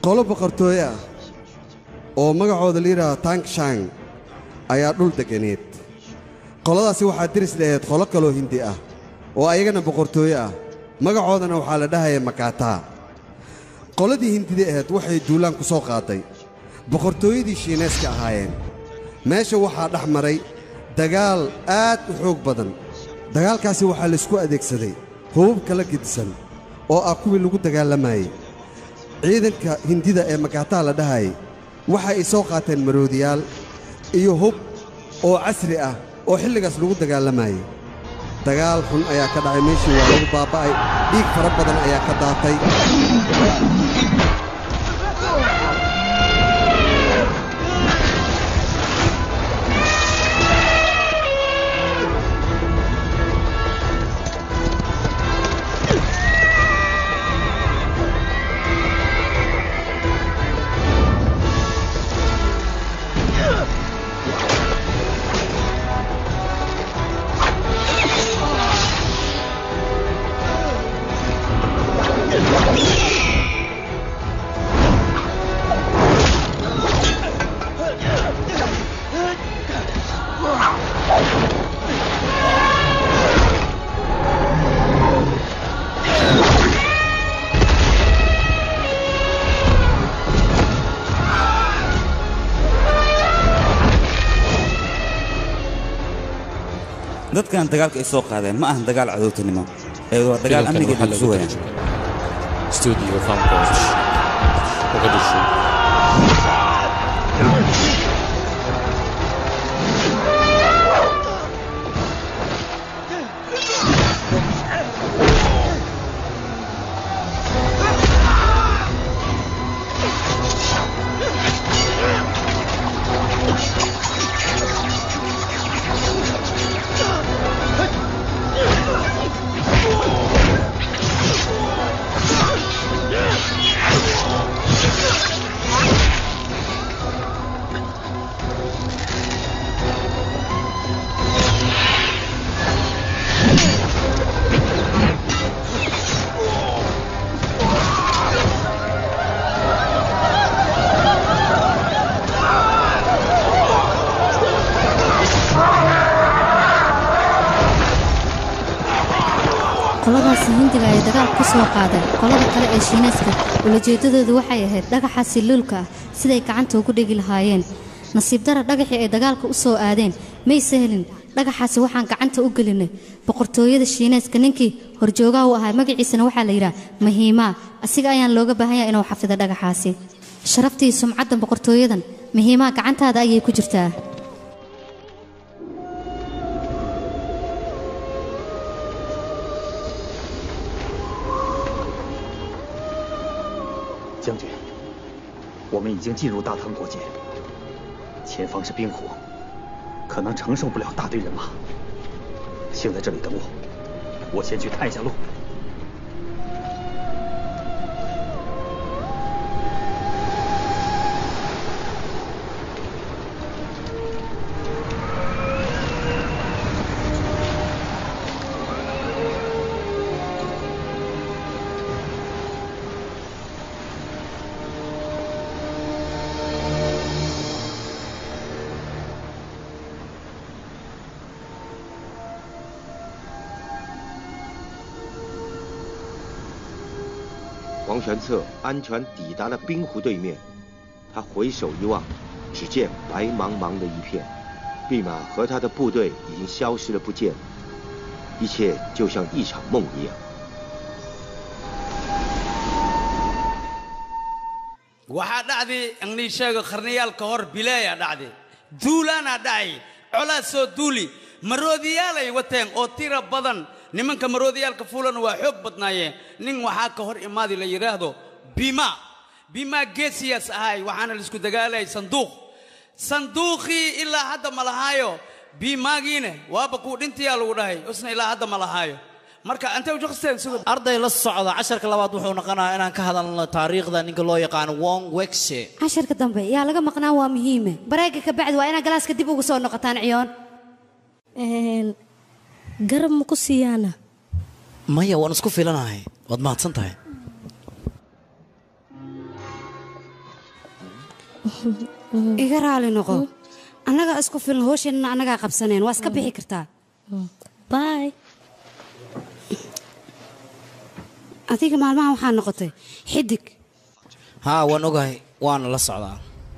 qolo boqortooy ah oo magacooda la yidhaahdo Tangshan ayaa dhul deganeed qoladaasi waxaa diris lahayd qolo kaloo hindi ah oo ayagana boqortooy ah magacoodana waxaa la dhahaya Makata qoladii hindida ahayd waxay duulaan ku soo qaaday boqortooyadii Shiineeska ahaayeen meesha waxaa dhex maray dagaal aad u xoog badan dagaalkaasi waxaa la isku adeegsaday hubab kala gedisan oo ah kuwii lagu dagaalamayay ciidanka hindida ee Makata la dhahayay waxa ay soo qaateen maroodiyaal iyo hub oo casri ah oo xilligaas lagu dagaalamayay dagaal xun ayaa ka dhacay meeshii waa lagu baaba'ay dhiig fara badan ayaa ka daatay dadkan dagaalka ay soo qaadeen ma ahan dagaal cadowtinimo ee waa dagaal amniga lagu sugaya studio Fancoach Mogadishu qoladaasi hindiga ay dagaal ku soo qaadeen qolada kale ee Shiineeska ulajeedadoodu waxay ahayd dhagaxaasi lulka siday gacanta ugu dhigi lahaayeen nasiib dara dhagaxii ay dagaalka u soo aadeen may sahlin dhagaxaasi waxaan gacanta u gelinay boqortooyada Shiineeska ninkii horjoogaha u ahaa magaciisana waxaa la yiraahdaa Mahima asiga ayaan looga baahan yahay inuu xafido dhagaxaasi sharaftii sumcadda boqortooyadan Mahima gacantaada ayay ku jirtaa 将军，我们已经进入大唐国界，前方是冰湖，可能承受不了大队人马。先在这里等我，我先去探一下路。 王玄策安全抵达了冰湖对面，他回首一望，只见白茫茫的一片，弼马和他的部队已经消失了不见，一切就像一场梦一样。 waxaa dhacday anglii sheego qarniyaal ka hor bilaaya dhacday duulaana dhacay colaad soo duuli maroodiyaalay wateen oo tira badan nimanka maroodiyaalka fuulan waa xoog badnaayeen nin waxaa ka hor imaadi la yiraahdo bima geesiyaas ahay waxaana la isku dagaalay sanduuqii ilaa hadda ma lahaayo bimaagiina waaba ku dhintiyaa lagu dhahay isna ilaa hadda ma lahaayo marka anta u jaqsteen sida arday la socda casharka labaad wuxuu noqonayaa inaan ka hadalno taariikhda ninka loo yaqaan Wong Wexie casharka dambe yaa laga maqnaa waa muhiim bareega ka bacdi waa inaa galaaska dib ugu soo noqotaan ciyoon garab ma ku siyaana maya waan isku filanahay waad mahadsan tahay iga raali noqo annagaa isku filan hoosheenna annagaa qabsaneen waa iska bixi kartaa باي adiga maalmahan waxaa noqotay xidig haa waan ogahay waana la socdaa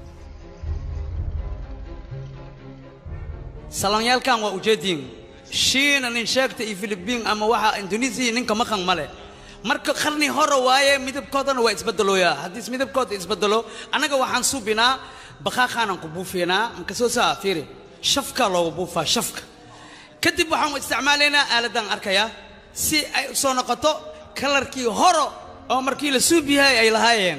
salanyaalkan waa ujeediin shiina nin sheegta iyo filibiin ama waxa indonesiya ninka maqan male marka qarni hore waaye midabkoodana waa isbedelooyaa haddii midabkooda isbedelo annaga waxaan subinaa baqaaqaanan ku buufiynaa marka soo saa fiiri shafka loogu buufaa shafka kadib waxaan isticmaalaynaa aaladan arkayaa si ay u soo noqoto kalarkii hore oo markii la suubiyahay ay lahaayeen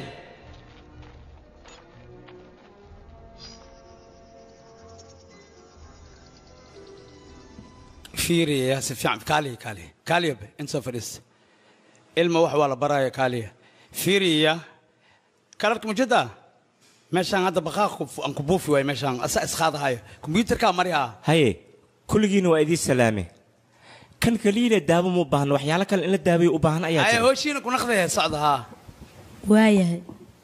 fiiri yaa si fiican kaaliya be inta fadhiis ilma wax waa la baraya kaaliya fiiriya kalarka mujada meeshaan hadda baqaaq aan ku buufi waay meeshaan asa isqaadahayo kombiyuutarka mariha haye kulligiina waa idin salaame kan kaliya daawo ma baahna waxyaalo kale in la daaweeyo u baahan ayaa jira ay hooshiina ku naqday socdaha waayahay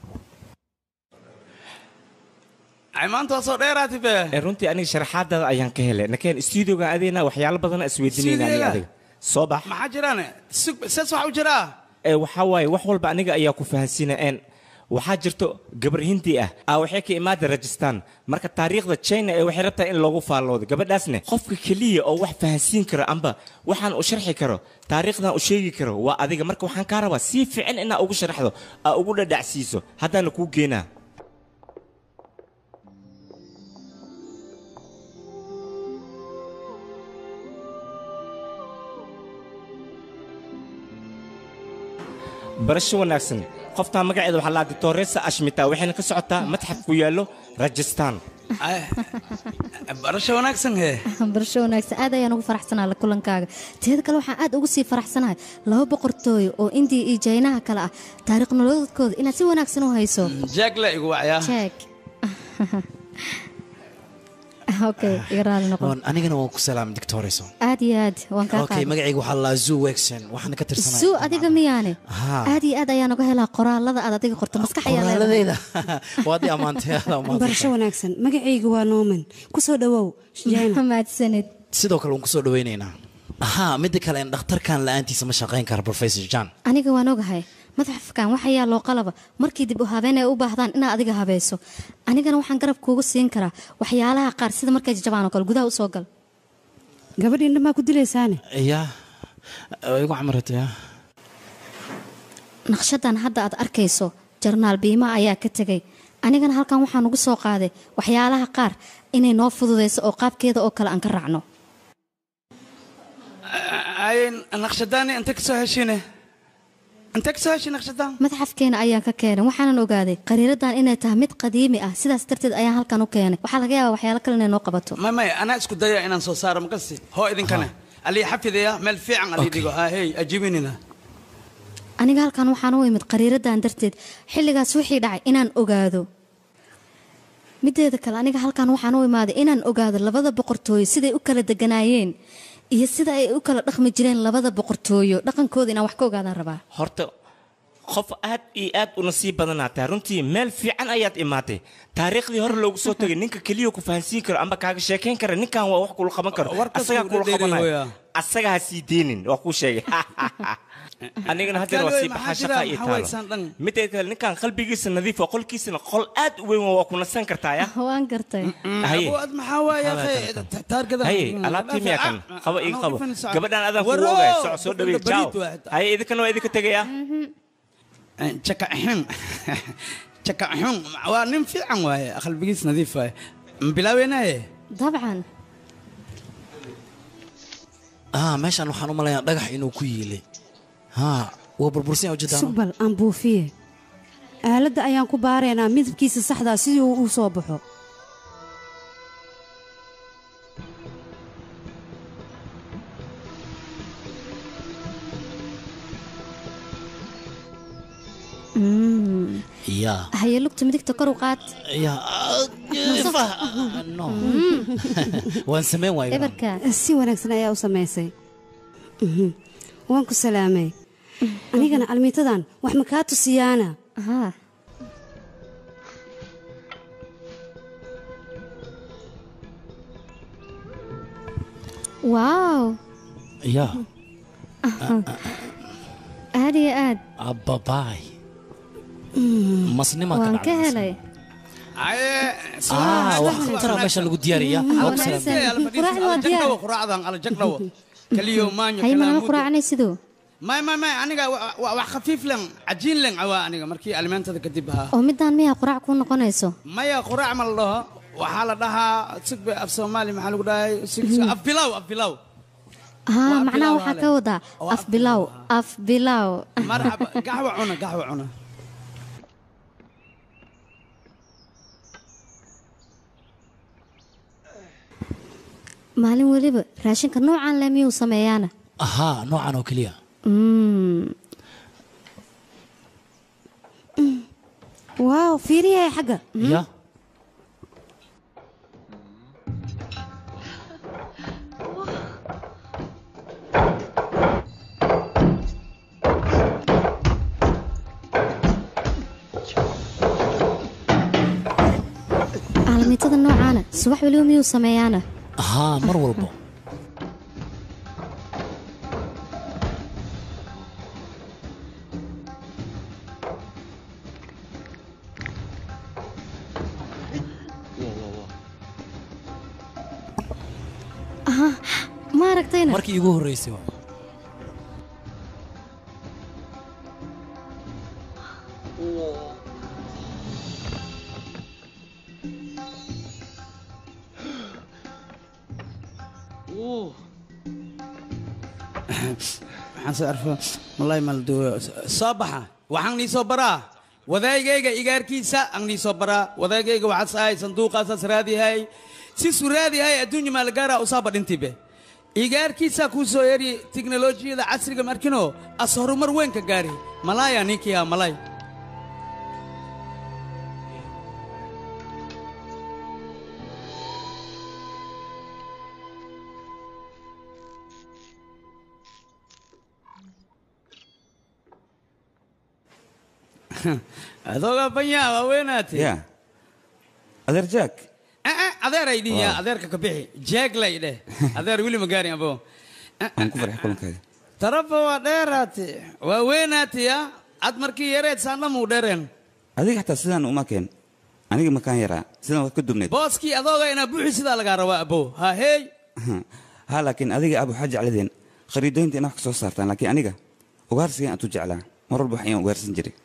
ay maanta soo dheeraati be runtii aniga sharaxaadada ayaan ka helay nakeen studio-ga adeena waxyaalo badan isweydiinayna adiga soo bax maxaa jiraan saas wax u jira waxa waaye wax walba aniga ayaa ku fahansiinayeen waxaa jirto gabar hindi ah waxay ka imaada Rajasthan marka taariikhda China ee waxay rabtaa in lagu faaloodo gabadhaasna qofka kaliya oo wax fahansiin karo amba waxaan u sharxi karo taariikhdan u sheegi karo waa adiga marka waxaan ka rabaa si fiican inaad ugu sharaxdo ugu dhadhacsiiso haddana ku geenaa barasho wanaagsan qofta magaceeda waxa la Torresa Ashmita waxayna ka socotaa madxaf ku yaalo Rajasthan barasho wanaagsan barasho wanaagsan aad ayaan ugu faraxsanahay la kulankaaga teeda kale waxaan aad ugu sii faraxsanahay laba boqortooyo oo India iyo China kala ah taariikh nololeedkooda inaad si wanaagsan u hayso jeeg la igu wacyaa jeeg okay yaraal noqon anigana waan ku salaam Torresa aad iyo aad waan ka okay magacaygu waxa la Zoo Wexen waxaan ka tirsanahay Zoo adiga miyaane aad iyo aad ayaan uga helaa qoraalada aad adiga qorto maskax ayaa leedahay waad amaantay barasho wanaagsan magacaygu waa Norman ku soo dhawow Jayna mahadsanid sidoo kale waan ku soo dhaweynaynaa mid kale in dhakhtarkan la'aantiisa ma shaqeyn karo Professor Jan aniga waan ogahay madxafkan waxa yaa loo qalaba markii dib u habeen ay u baahdaan inaad adiga habeeso anigana waxaan garab kuugu siin karaa waxyaalaha qaar sida markay jajabaan oo kale gudaha u soo gal gabadhiina ma ku dilaysaane igu xamaratay naqshadan hadda aad arkayso jarnaal biima ayaa ka tagay anigana halkan waxaan ugu soo qaaday waxyaalaha qaar inay noo fududeyso oo qaabkeeda oo kale aan ka raacno ay naqshadani inta ka soo heshine انت كساش نقشدان متحفكين ayaan ka keenay waxaan ogaaday qariiradan inay tahay mid qadiimi ah sidaas darteed ayaan halkan u keenay waxa laga yaabaa waxyaalo kale inay noo qabato ma ana isku daya inaan soo saaro makasi hoo idinkana ali xafidaya meel fiican ali digo hey ajibinina aniga halkan waxaan u imid qariiradan darteed xilligaas wixii dhacay inaan ogaado mideeda kale aniga halkan waxaan u imaaday inaan ogaado labada boqortooyo siday u kala deganaayeen iyo sida ay u kala dhaqmi jireen labada boqortooyo dhaqankooda inaan wax ka ogaadaan rabaa horta qof aad iyo aad u nasiib badanaatay runtii meel fiican ayaad imaatay taariikhdii hore loogu soo tagay ninka kaliya ku fahansiin karo amba kaaga sheekayn kara ninkan waa wax kula qaban karo asagaa kula qabanayo asaga ha sii deynin waa kuu sheegay anigana haddeer waa sii baxaa shaqa iyo taalo mideed kale ninkan qalbigiisa nadiif oo qolkiisana qol aad u weyn waa ku nasan kartaa ya waan gartay aad maxaa waaya taargada haye alaabtii miyaa kan qabo iga qabo gabadhaan adaan ku oogay soo dhaweey ciao haye idinkana waa idinka tegaya jakaxun waa nin fiican waaye qalbigiis nadiif waaye bilaaweynaaye dabcan meeshaan waxaan u malayaa dhagax inuu ku yiilay waa burbursan oo jidaan sugbal aan buufiye aaladda ayaan ku baaraynaa midabkiisa saxda sidii uu soo baxo هيا لقطة مديك تكرو قات وان سمين وايد إبركا سي ونكسنا يا وسميسي وانكو سلامي أنا كان علميتدان وحمكاتو سيانا waaw ya aad iyo aad abbabaay masnima waan ka helay wax tara meesha lagu diyaariya quraacda waa diyaar quraacdan ala jagnawo kaliyo maanyo hay mana quraacnay sidoo ما aniga wax khafiif lan cajiin lan awa aniga markii alimentada kadib ha oo midaan miya quraac ku noqonayso maya quraac ma la dhaho waxa la dhahaa sigbe af Soomaali maxaa lagu dhahay sigbe af bilaw macnaha waxa ka wada af bilaw marhaba qaxwa cuna maalin waliba raashinka noocan leh miyuu sameeyaana noocan oo kaliya واو فيري يا حاجة يا caalamiitada noocaana subax waliba miyuu sameeyaana mar walba ma aragtayna markii ugu horeysay عارفه والله ما لدو صباحا waxaan ni soo baraa wadaygayga igaarkiisa aan ni soo baraa wadaygayga waxa saay sanduuqaas raadihay si suraadihay adduunyo ma la gaara u saaba dhintibe igaarkiisa ku soo yari tiknoolajiyada casriga markino as horumar weyn ka gaari malaya ninkiya malay adooga banya waaweynati ya adeer jack adeer ay diya adeerka ka bixi jack lay dheh adeer wili ma gaarin abo aan ku farxay kulankaaga tarafo waa dheeraati waaweynati ya ad markii yareed saana muu dheereen adiga xataa sidaan uma keen aniga makaan yaraa sidaan waad ka dubneed booskii adooga inaa buuxi sidaa lagaa rabaa abo ha hey laakiin adiga abu waxaa jecladeen khariidooyinta inaa wax ka soo saartaan laakiin aniga ugaarsiga aan tu jeclaa mar walba wax ayaan ugaarsan jiray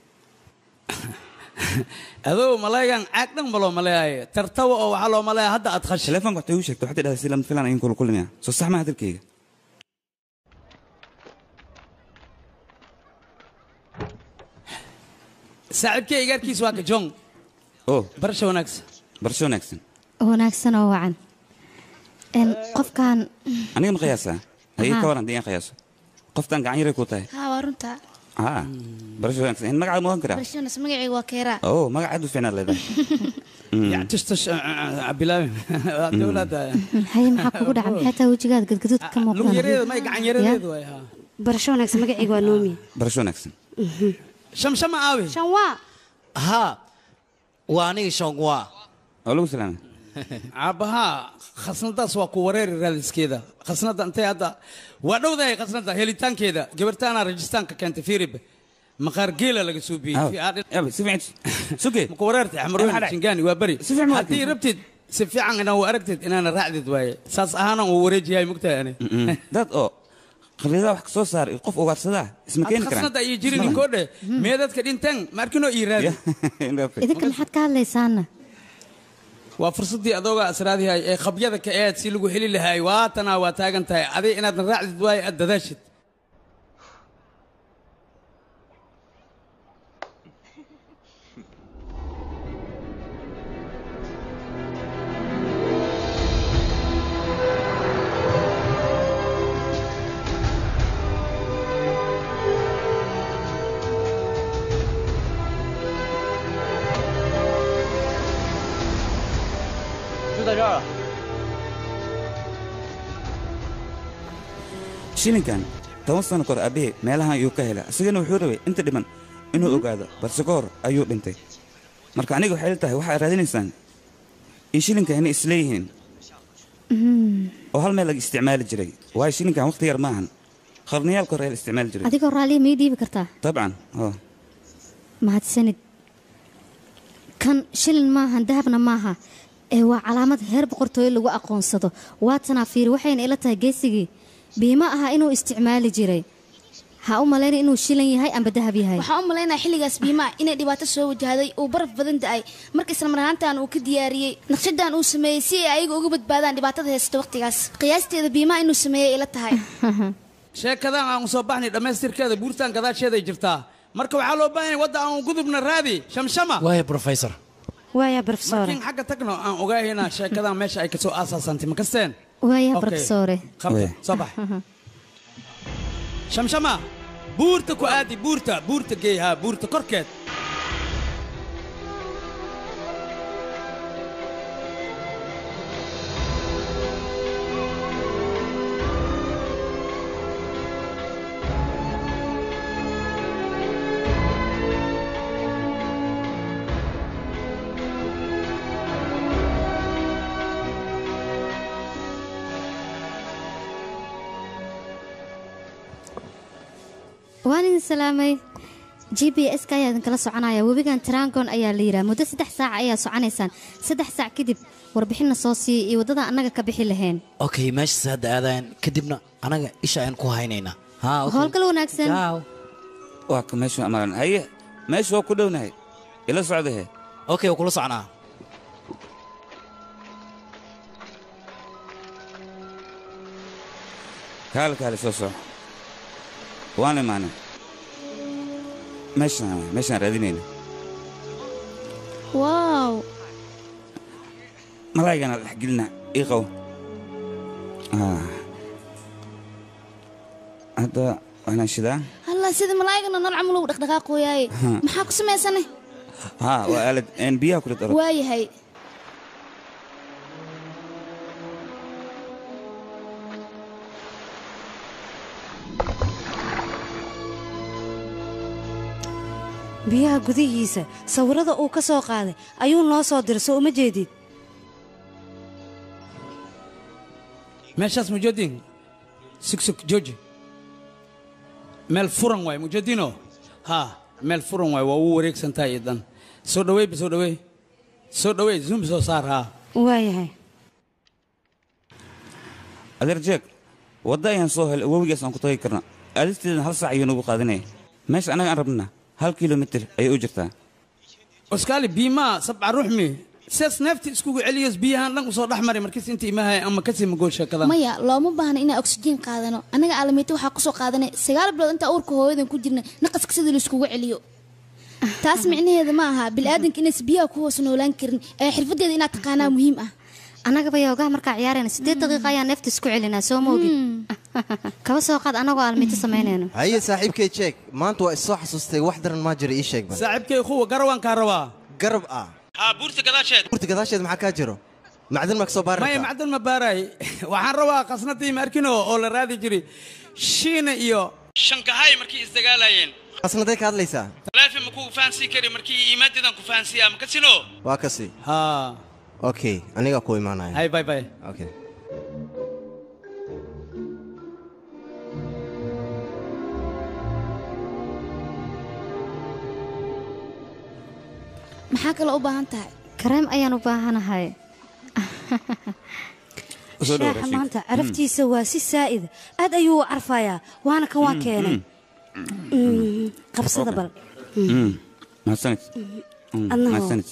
adoo malaygan caag dhan baloo maleeyahay tartawa oo waxaa loo maleeyaa hadda aad khashay telefoonka waxay u sheegtay waxay dhahday si lama filaan ayaan kula kulmaya soo sax ma hadalkayga saaxiibkay igaarkiis waa ka jong barasho wanaagsan wanaagsan oo wacan qofkan aniga ma qiyaasaa haye ka waran hadii aan qiyaaso qoftan gacan yaray ku tahay waa runta barasho wanaagsan magaca mudan karaa barashonas magacayga waa keeraa magaca aad u fiicnaa leedahay yactustash bilaabi dowladda haye maxaa kugu dhacay maxay tahay wejigaad gadgadud ka muuqdaan lugyaradeeda may gacan yaradeedu waay barasho wanaagsan magacayga waa noomi barasho wanaagsan shamshama aawe shanwa waa aniga shangwa oo lagu salaamay aabbaha khasnadaas waa ku wareeri raadiskeeda khasnada intay hadda waa dhowdahay khasnada helitaankeeda gabartaana rajistaanka keentay fiirib maqaar geela laga soo biyey ku wareertay xamarweyn shingaani waa bari haddii rabtid si fiican inaan aragtid inaana raacdid waaye saas ahaanan uu wareejiyahay mugtahay ani dad oo khariidada wax ka soo saar qof ugaarsadaa isma keeni karaan khasnada iyo jirin koodhe meedadka dhintaan markino ii raadi idinka maxaad ka hadlaysaana waa fursadii adooga asraadihay ee khabyada ka eed si lagu heli lahaay waatana waa taagan tahay aday inaad raacdid waaye aad dadaashid shilinkan 10 sano kor aabbe meelahan ayuu ka helay asagana wuxuu rabay inta dhiman inuu ogaado balse goor ayuu dhintay marka aniga waxay tahay waxa raadinaysaan in shilinka inay isleeyihiin oo hal meel laga isticmaali jiray waayo shilinkan waqti yar maahan qarniyaalka hore la isticmaali jiray adigoo raaliya ma ii dhiibi kartaa dabcan mahadsanid kan shilin maahan dahabna maaha ee waa calaamad heer boqortooyo lagu aqoonsado waatanaa fiiri waxayna ila tahay geesigii biima aha inuu isticmaali jiray ha u malayna inuu shilan yahay amba dahab yahay waxaan u malaynaa xilligaas biimaa inay dhibaato soo wajahday uu baraf badan da'ay marka isla mar ahaantan uu ka diyaariyey naqshadan uu sameeyey si ay ayaga uga badbaadaan dhibaatada haysta waqtigaas qiyaasteeda biimaa inuu sameeyey ila tahay sheekadan aan soo baxnay dhammaystirkeeda buurtaan gadaasheeday jirtaa marka waxaa loo baahan yahay wadda aan gudubna raadi shamshama waaya professor waaya professor markiin xagga tagno aan ogaahayna sheekadan meesha ay kasoo aasaasantay ma kasteen waaya professor soo bax shamshama buurta ku aadi buurta geey haa buurta korkeed waan idin salaamay GPS-ka ayaa idinkala soconaya webigan Trangon ayaa la yidhaha muddo 3 saac ayaa soconaysaan 3 saac kadib warbixinna soo sii iyo waddada annaga ka bixi laheen okay meeshaas hadda aadaan kadibna anaga isha aan ku haynaynaa howlgal wanaagsan waa ka meeshu amaran haye meeshu waa ku dhownahay ila socdahe okay waa kula soconaa kaale soo soco waan imaanay meeshaan raadinayna waaw malaygana dhex gelina ii qabo hadda waanaan shidaa halla sida malaa'igana nool camal ugu dhaqdhaqaaqooyaaye maxaa ku samaysanay waa aalad biyaha kula daro waayahay biyaha gudihiisa sawirada uu ka soo qaaday ayuu noo soo diray soo uma jeedid meeshaas mujeedin sugsug jooji meel furan waay mujeedino meel furan waay waa uu wareegsantahay idan soo dhaweey zoom soo saar waayahay adeer jeeg wadda ayaan soo helay wowigaas aan ku tagi karna aadisteedan 1 saac ayuu nagu qaadanaya meesha annaga aan rabnaa 1 kilomitir ayay u jirtaa oskaali biimaa 7 ruuxmi sees neefti iskugu celiyos biyahan dhan u soo dhaxmari markiis inta imahay ama kasi magool sheekadan maya looma baahna inaan oksijiin qaadano anaga aalamiito waxaa ku soo qaadanay 9 bilood inta uurka hooyadan ku jirnay naqaska sidii la iskugu celiyo taas micnaheedu ma aha bilaadanka inay biyaha ku hoos noolaan karin ee xirfadeeda inaad taqaanaa muhiim ah anaga bayoogaha markaa ciyaarayna 8 daqiiqo ayaan neefta isku celinaa soo moogid kaba soo qaad anagoo aalamiito samaynayno haye saaxiibkay jeeg maanta waa isoo xasuustay wax daran ma jira ii sheeg bal saaxiibkay kuwa garawaan ka rabaa garab buurta gadaasheed maxaa ka jiro macdan ma ka soo baaray maya macdan ma baaray waxaan rabaa qasnadii markino oo la raadi jiray shiina iyo shankahay markii isdagaalayeen qasnaday ka hadlaysaa laafi ma ku faansi kari markii iimaadidan ku faansiya ma kasino waa kasi okay aniga ku imaanaya hay bye okay maxaa kale u baahan tahay kareem ayaan u baahanahay shaaxa maanta caraftiisa waa si saa'id aad ayuu u carfayaa waana kan waa keenay qabsada bal mahadsanid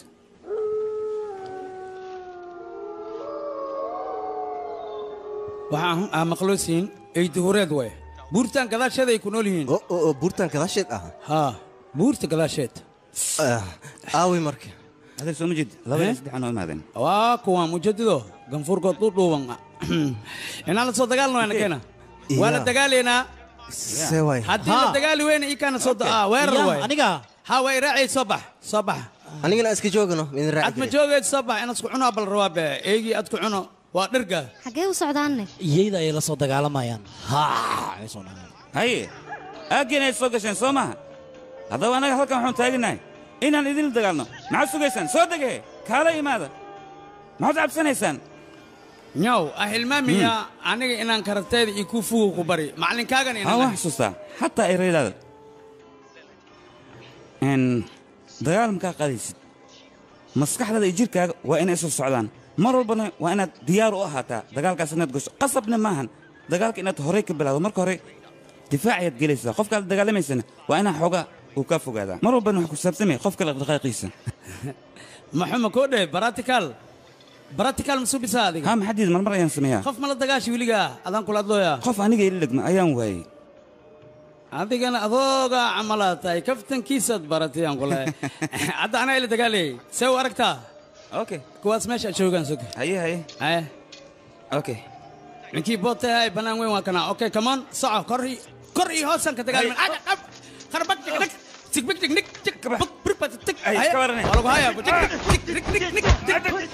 waxaan maqloosiin eydi horeed way buurtaan gadaasheed ay ku nool yihiin buurtaan gadaasheed buurta gadaasheed aawi marka adeer soo ma jeed 2 3 imaadeen waa kuwa mujadido ganfuurkood u dhuuban inaan la soo dagaalno ana keena waa la dagaalaynaa haddii la dagaali weyna ii kaana soo weerar waay aniga way raacay soo bax anigana iska joogno min raaci ad ma joogeed soo bax inaad isku cuno bal rabaa be eegi ad ku cuno waa dhirga xagee u socdaanne iyada ay la soo dagaalamayaan haye aageen ay soo gasheen soo maha haddaba annaga halkan waxaan taaginahay inaan idinla dagaalno maxaad sugaysaan soo degee kaala imaada maxaad cabsanaysaan nyaw ahilmaamiya aniga inaan karatayda iyo ku fugu ku bari macalinkaagan ها واحد سوستا حتى إيريلا إن دجال مكا قديس مسكح هذا يجيك وين أسوس السعودان مرة ربنا وأنا ديار أهاتا دجال كاسنة قش قصبنا ماهن دجال كأنت هريك بلاد مرة هري دفاعية جلسة خوف قال دجال ما يسنة وأنا حوجا وكفو هذا مرة ربنا حكوا سبتمي خوف قال دقائق قيسة محمد كوده براتيكال مسوبي صادق هم حديد مرة ينسميها خوف مال دجاش ويلقى أذان كل أدلويا خوف أنا جاي لك ما أيام وهاي هذيك أنا أذوقا عملاتي كفتن كيسة براتي أنقولها عدا أنا اللي دقالي سوي أركتها أوكي كواس ماشي شو كان سوق هاي أوكي نكيب بوتة هاي بنان وين وكنا أوكي كمان صع كري هوسن كتقال من خربت نك تكبك نك تك بك بربت تك هاي كورني والله هاي نك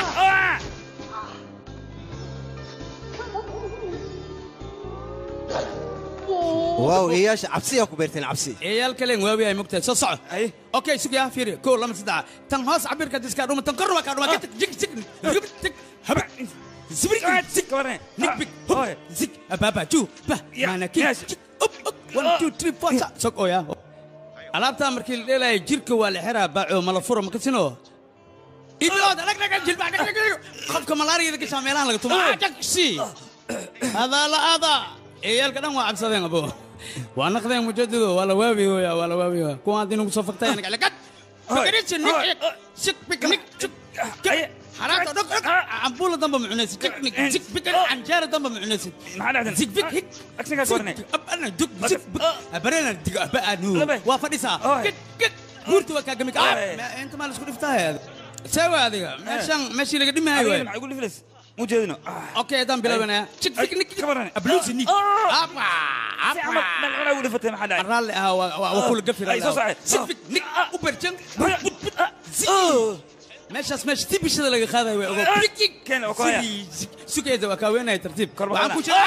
واو ايش عبسي اكو بيرتين عبسي ايال كلين واوي مقتل صع اي اوكي سوق يا فيري كل لما صدع تنهاس عبير كديسكا روم تنقر وكا جك جك هبع زبري زك ورني نك بك زك بابا جو با انا كي اوب 1 2 3 4 سوق يا alaabta markii la dheelay jirka waa la xiraa baaco mala furo ma kasino idilood alag jilba qofka malaariyada ka saameeyaan laga tumo si hada la hada eeyalka dhan waa cabsadeen abo waa naqdeen mujadido wala waabiyo kuwa hadii nagu soo faqtay anaga lagad فكرتش انك سك بيكنيك حرام دق عبوله دم معنس تكنيك سك بيك عنجاره دم معنس سك بيك هيك اكسك كورني انا دق سك ابرنا دق بقى نو وافديسا قلت وكا جمك انت ما لسكو دفتها هذا سوى هذه ماشي لقى دمي هاي يقول لي فلس مو جاينا اوكي دام بلا سك بيكنيك كبرني ابلوس نيك ابا انا اقول فتح محل الرال وكل قفل سك بيكنيك وبرجن ماشي اسمش تبي شذا لقى خذا بيكي كان اوكي سوق يده وكاوينه ترتيب وعنكو شيء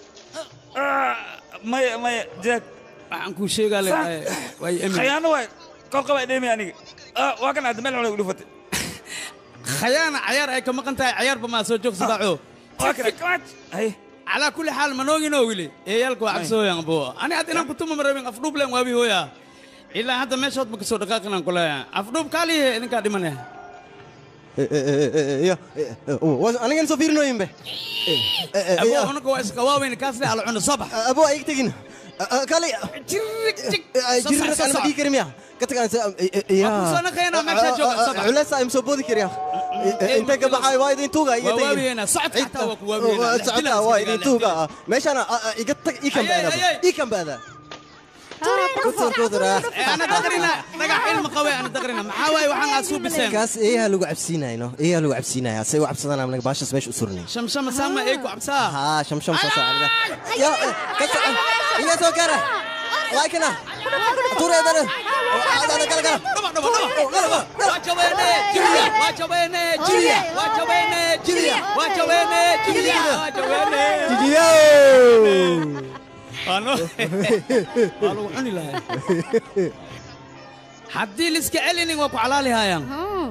ما جاك وعنكو شيء قال واي امي خيانه واي قلقه ديمي اني واكن عند مل ولا فتح خيانه عيار اي كما قنت عيار بما سو جوج صداعو هي على كل حال منوغي نوغلي ايالكو عبسويان بو انا ادنا كنت مربين افدوب لين وابي هويا إلا هذا ما شوط بكسر دقائقنا كلها أفضل كالي إنك أدمنه يا أنا كان سفير نويم به أبو أنا كويس كواوين كاسلي على عند الصبح أبو أيك تجين كالي جرك أنا بدي كريميا كتك يا أبو سنة خينا ماشي جوا الصبح علا سايم سبودي كريا أنت كبحاي وايد توجا واوي هنا صعد حتى واوي هنا صعد وايد توجا ماشي أنا يقطع إيكم بهذا إيكم بهذا أنا دقرنا نجح علم قوي أنا دقرنا محاوي وحنا أسوق بسام كاس إيه هلو عبسينا إنه إيه هلو عبسينا يا سوي عبسنا من باش اسمش أسرني شمشم سامة إيكو عبسا ها شمشم سامة يا كاس إيه سو كره لايكنا توري دنا هذا كلا كلا وجبنا أنا قالوا عني لها حدي لسك علني وقع على لها يا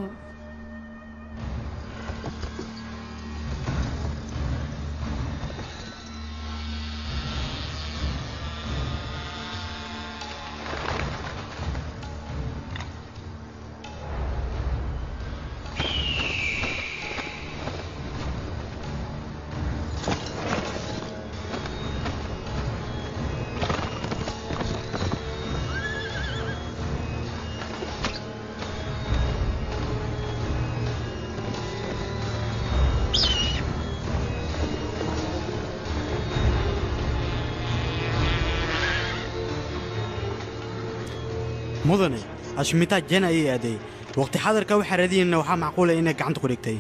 مدني أشميتا جنا إيه أدي وقت حاضر كوي حردين إنه وحا معقولة إنك عند قريكتي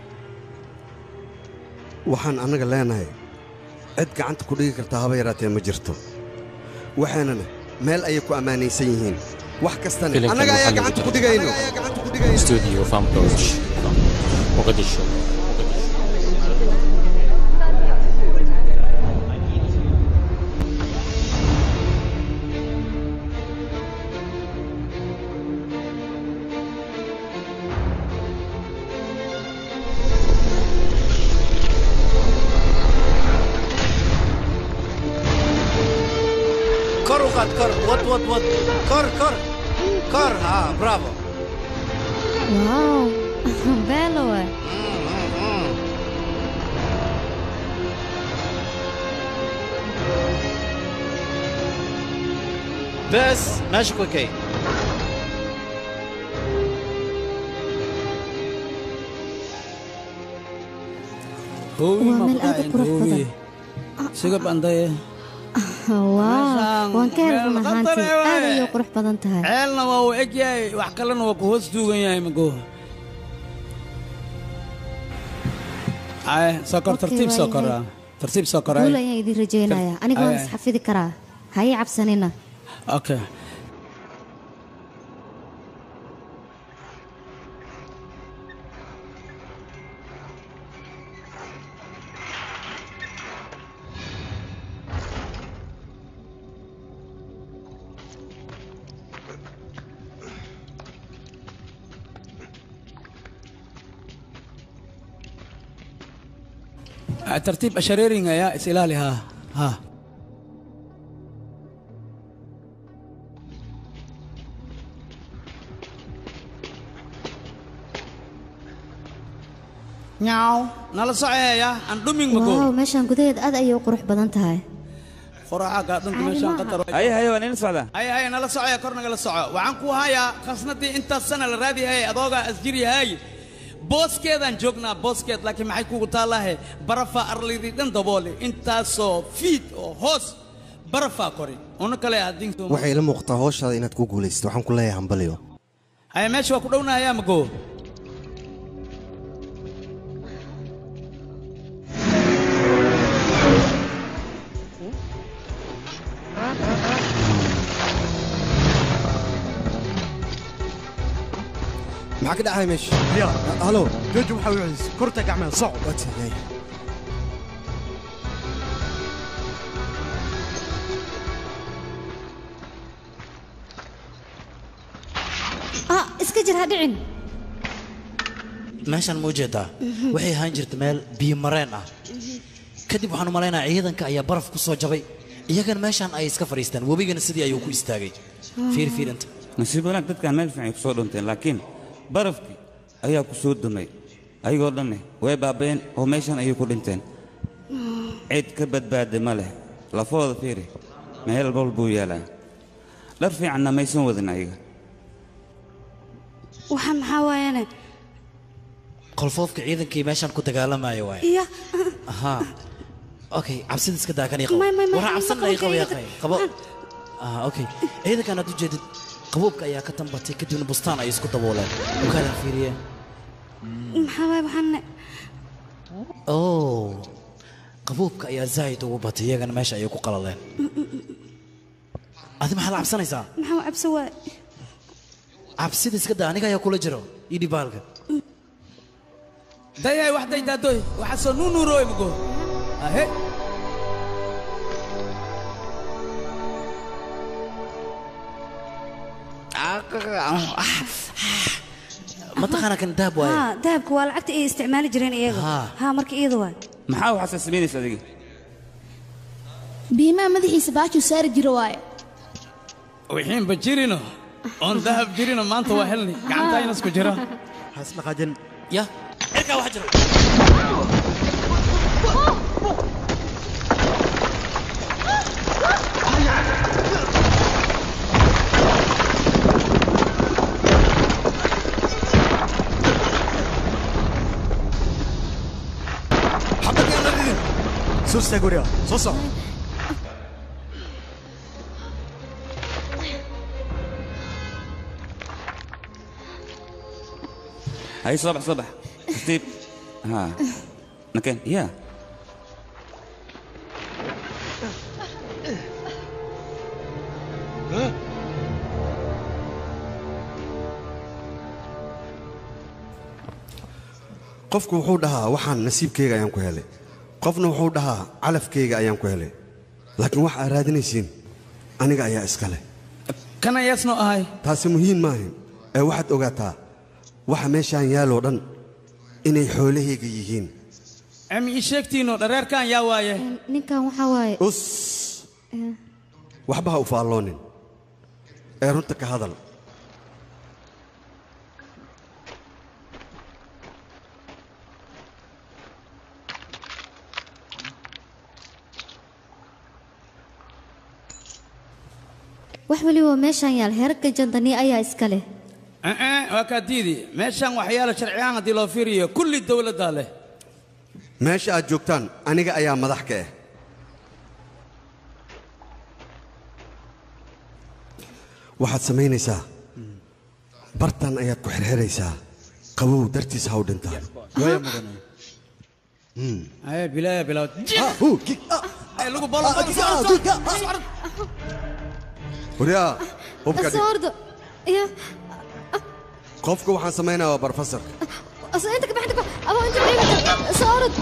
waxaan anaga leenahay cid gacanta ku dhigi kartaa haba yaraatee ma jirto waxaanana meel ayay ku ammaanaysan yihiin wax kastana anaga ayaa gacanta ku dhigayno studio Famcoach Mogadishu قد كر ود كر ها برافو واو بيلوة بس ماشي كويكي ومن أدب روحه سيقب عندي واو وان كان مهانتي هذا يقرح بدنتها عيلنا وهو اجي وحكلنا وكهوس دوغن ياي مقو سكر ترتيب سكر ترتيب سكر قول يا يدي رجينا انا قاعد حفظي كرا هاي عبسنينا اوكي ترتيب أشريرين يا إسلالي ها ناو نلا صعيا يا أندومين مكو واو ماشان قديد أد أي قروح بدنتها فراعة قاعدين ماشان قطر هاي وين نسعى هاي نلا صعيا كورنا نلا صعيا وعنكو هاي خصنتي أنت السنة الرادي هاي أضوغا أسجري هاي booskeedaan joognaa booskeed laakiin maxay kugu taalahay barafa arlidii dhan daboole intaasoo fiid oo hoos barafaa kori una kale adinto waxay ila muuqataa hawshaada inaad ku guulaysato waxaan ku leeyahay hambaliyo haya meesha waa ku dhownahayaa mago معك دعاية مش يا هلو جوجو محاوي كرتك اعمل صعب اسكجر هادعين meeshan ma ujeedaa waxay ahaan jirta meel biyo mareen ah kadib waxaan u malaynaa ciidanka ayaa baraf ku soo jabay iyagana meeshan ay iska fadhiistaan webigana sidii ayuu ku istaagay fiirfiiranta nasiib wanaag dadkaan meel fiican ku soo dhunteen laakiin barafkii ayaa ku soo dumay ayagoo dhanne way baabeen oo meeshan ayay ku dhinteen cid ka badbaaday ma leh lafooda fiiri meel bol buu yaalaa dhar fiicanna maysan wadin ayaga waxaan maxaa waayane qolfoofka ciidankii meeshan ku dagaalamayo waay iya aha okay cabsida iska daa kan qabo waxa cabsan ay qabo yaqay qabo okay ciidankan aad u jeedid qaboobka ayaa ka tambatay kadibna bustaan ay isku dabooleen oo kala fiiriyeen maxaa waay waxaan qaboobka ayaa zaid ugu batay iyagana meesha ay ku qalaleen adi maxaa la cabsanaysaa maxaa cabsa waay cabsida iska daa aniga ayaa kula jiro idhi baalka dayay wax day daadoy waxa soo nuunuurooy mago ahe ما تخانا كان دهب واي دهبك waa lacagta ay isticmaali jireen iyaga ha markii iyada waa maxaa waxa sameynaysa adiga biima madaxiisa baashu saar jiro waay wixin bajirino on dahab jirino maanta waa helni gacantayna isku jira has dhaqaajin ya erka wax jiro sus seguridad soso هاي صبح ترتيب ها مكان يا qofku wuxuu dhahaa waxaan nasiibkayga ayaan ku helay qofna wuxuu dhahaa calafkayga ayaan ku helay laakiin wax aad raadinaysiin aniga ayaa iska leh kana yaasno ahay taasi muhiim maahan ee waxaad ogaataa waxa meeshaan yaaloo dhan inay xoolahayga yihiin ami ii sheegtiino dhareerkan yaa waaye ninkan waxa waaye us waxba ha u faalloonin ee runta ka hadal wax waliba meeshaan yaal heerka jandani ayaa iska leh waa kaa diidi meeshaan waxyaalo sharciyaan haddii loo fiiriyo kulli dowladdaa leh meesha aad joogtaan aniga ayaa madax ka ah waxaad samaynaysaa bartan ayaad ku xirxiraysaa qabow dartiis ha u dhintaan bilaaya bilaw lagu waryaa hubka dhig soordo ya qofka waxaan samaynayaa waa barofesorka انت كمان عندك ابو انت بعيد صارت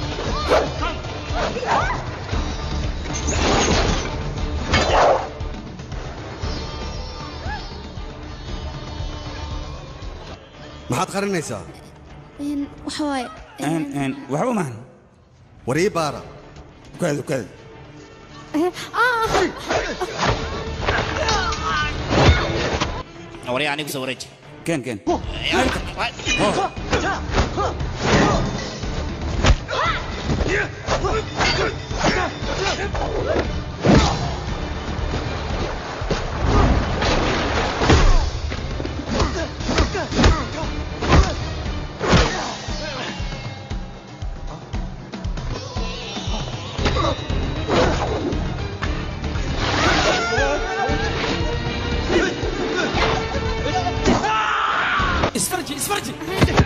maxaad qarinaysaa waxa waaye waxba maahan warii baara ukaad waryaa anigu soo wareeji كان اسفرجي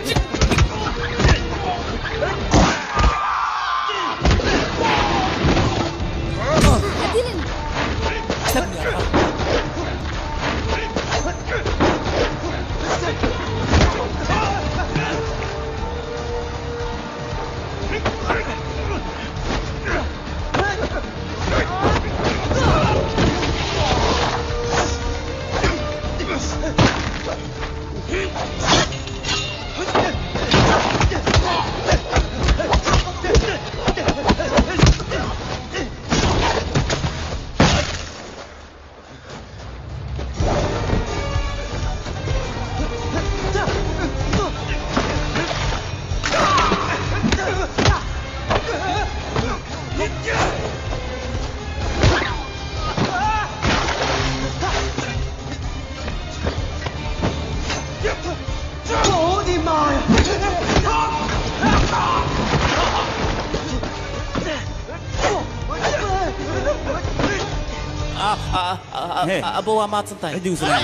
abo waa maadsan tahay cidii usalaam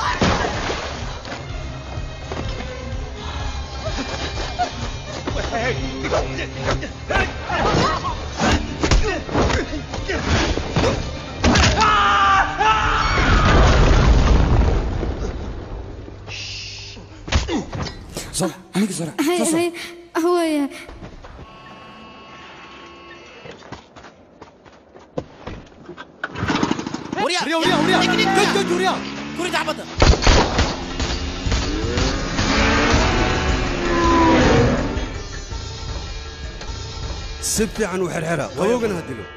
صح أنا كسر هاي هو يا وريا كوري تعبد سبت عن وحرحرة قوقنا هدلو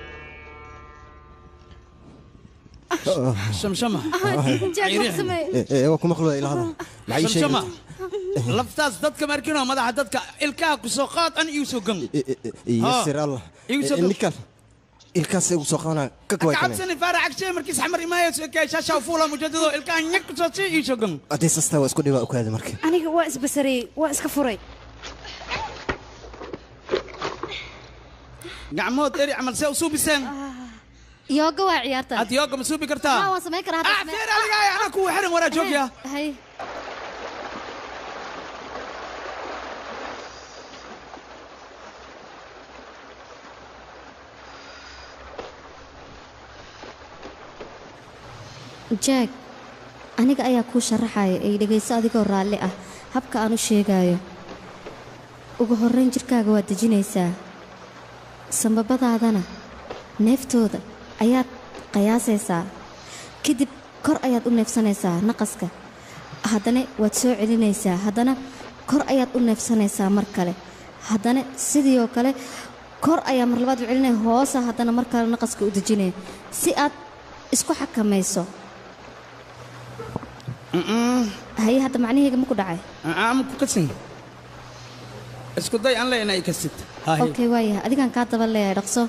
شمشمة وكم مخلوق إلى هذا معي شيء شمشمة لفتاس دتك ماركينو مدح دتك الكا كسوقات أن يوسوقن يسر الله النكال الكاس وسوقنا ككوي كمان عبسني فارع شيء مركز حمر ما شاشة وفولة مجددة الكا نك كسوتي يوسوقن أديس استوى اسكو ديبا أكاد مركي أنا واس بسري واس كفوري قعمود إري عمل سو سوبي سن يوغا وعيارتا أنت يوغا مسوبي كرتا ها وسمي كرها أعفير عليك أنا كو حرم ورا جوجيا هاي jack aniga ayaa kuu sharaxaya ay dhegayso adigoo raalli ah habka aan u sheegayo ugu horrayn jirkaaga waad dejinaysaa sambabadaadana neeftooda ayaad qiyaasaysaa kadib kor ayaad u neefsanaysaa naqaska haddana waad soo celinaysaa haddana kor ayaad u neefsanaysaa mar kale haddana sidii oo kale kor ayaa mar labaad u celinaya hoosa haddana mar kale naqaska u dejinaya si aad isku xakamayso haye hadda macnahayga ma ku dhacay ama ku kasin isku day aan leeyahay inay kasid okay waayahay adigaan kaa daba leeyahay dhaqso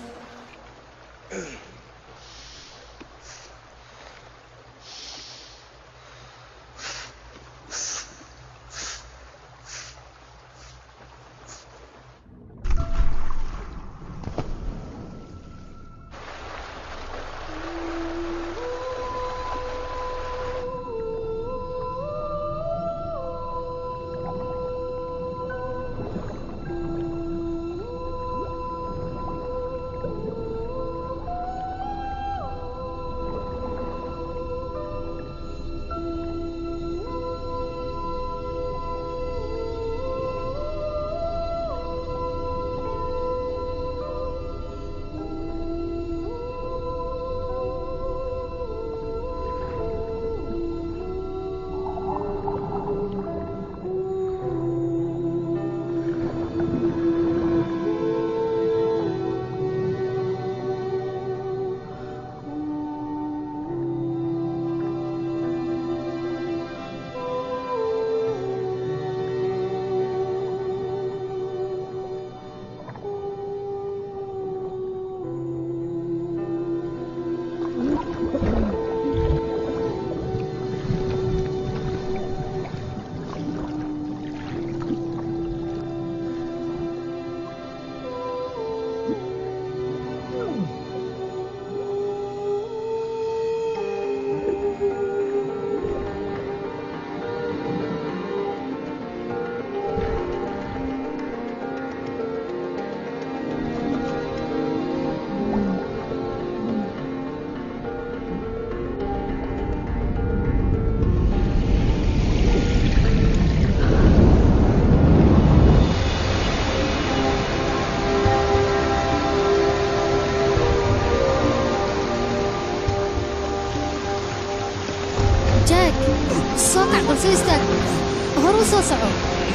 soo istaag hor u soo soco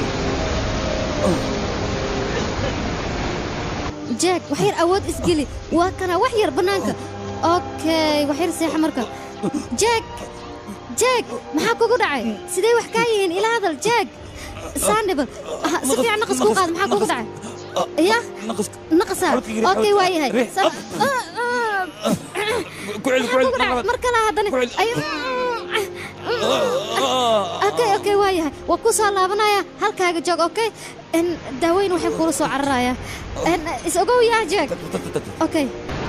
jack wax yar awood isgeli waa kana wax yar bannaanka okay wax yar seexa marka jack maxaa kugu dhacay sidee wax kaa yihiin ila hadal jack saandhibal si fiican naqas kuu qaad maxaa kugu dhacay ya naqasa okay waa yahay mar kale haddana اوكي وايها وكوسا لابنايا halkaaga joog okay in daaweyn waxay kula soo cararaya in is ogow yaa jeeg okay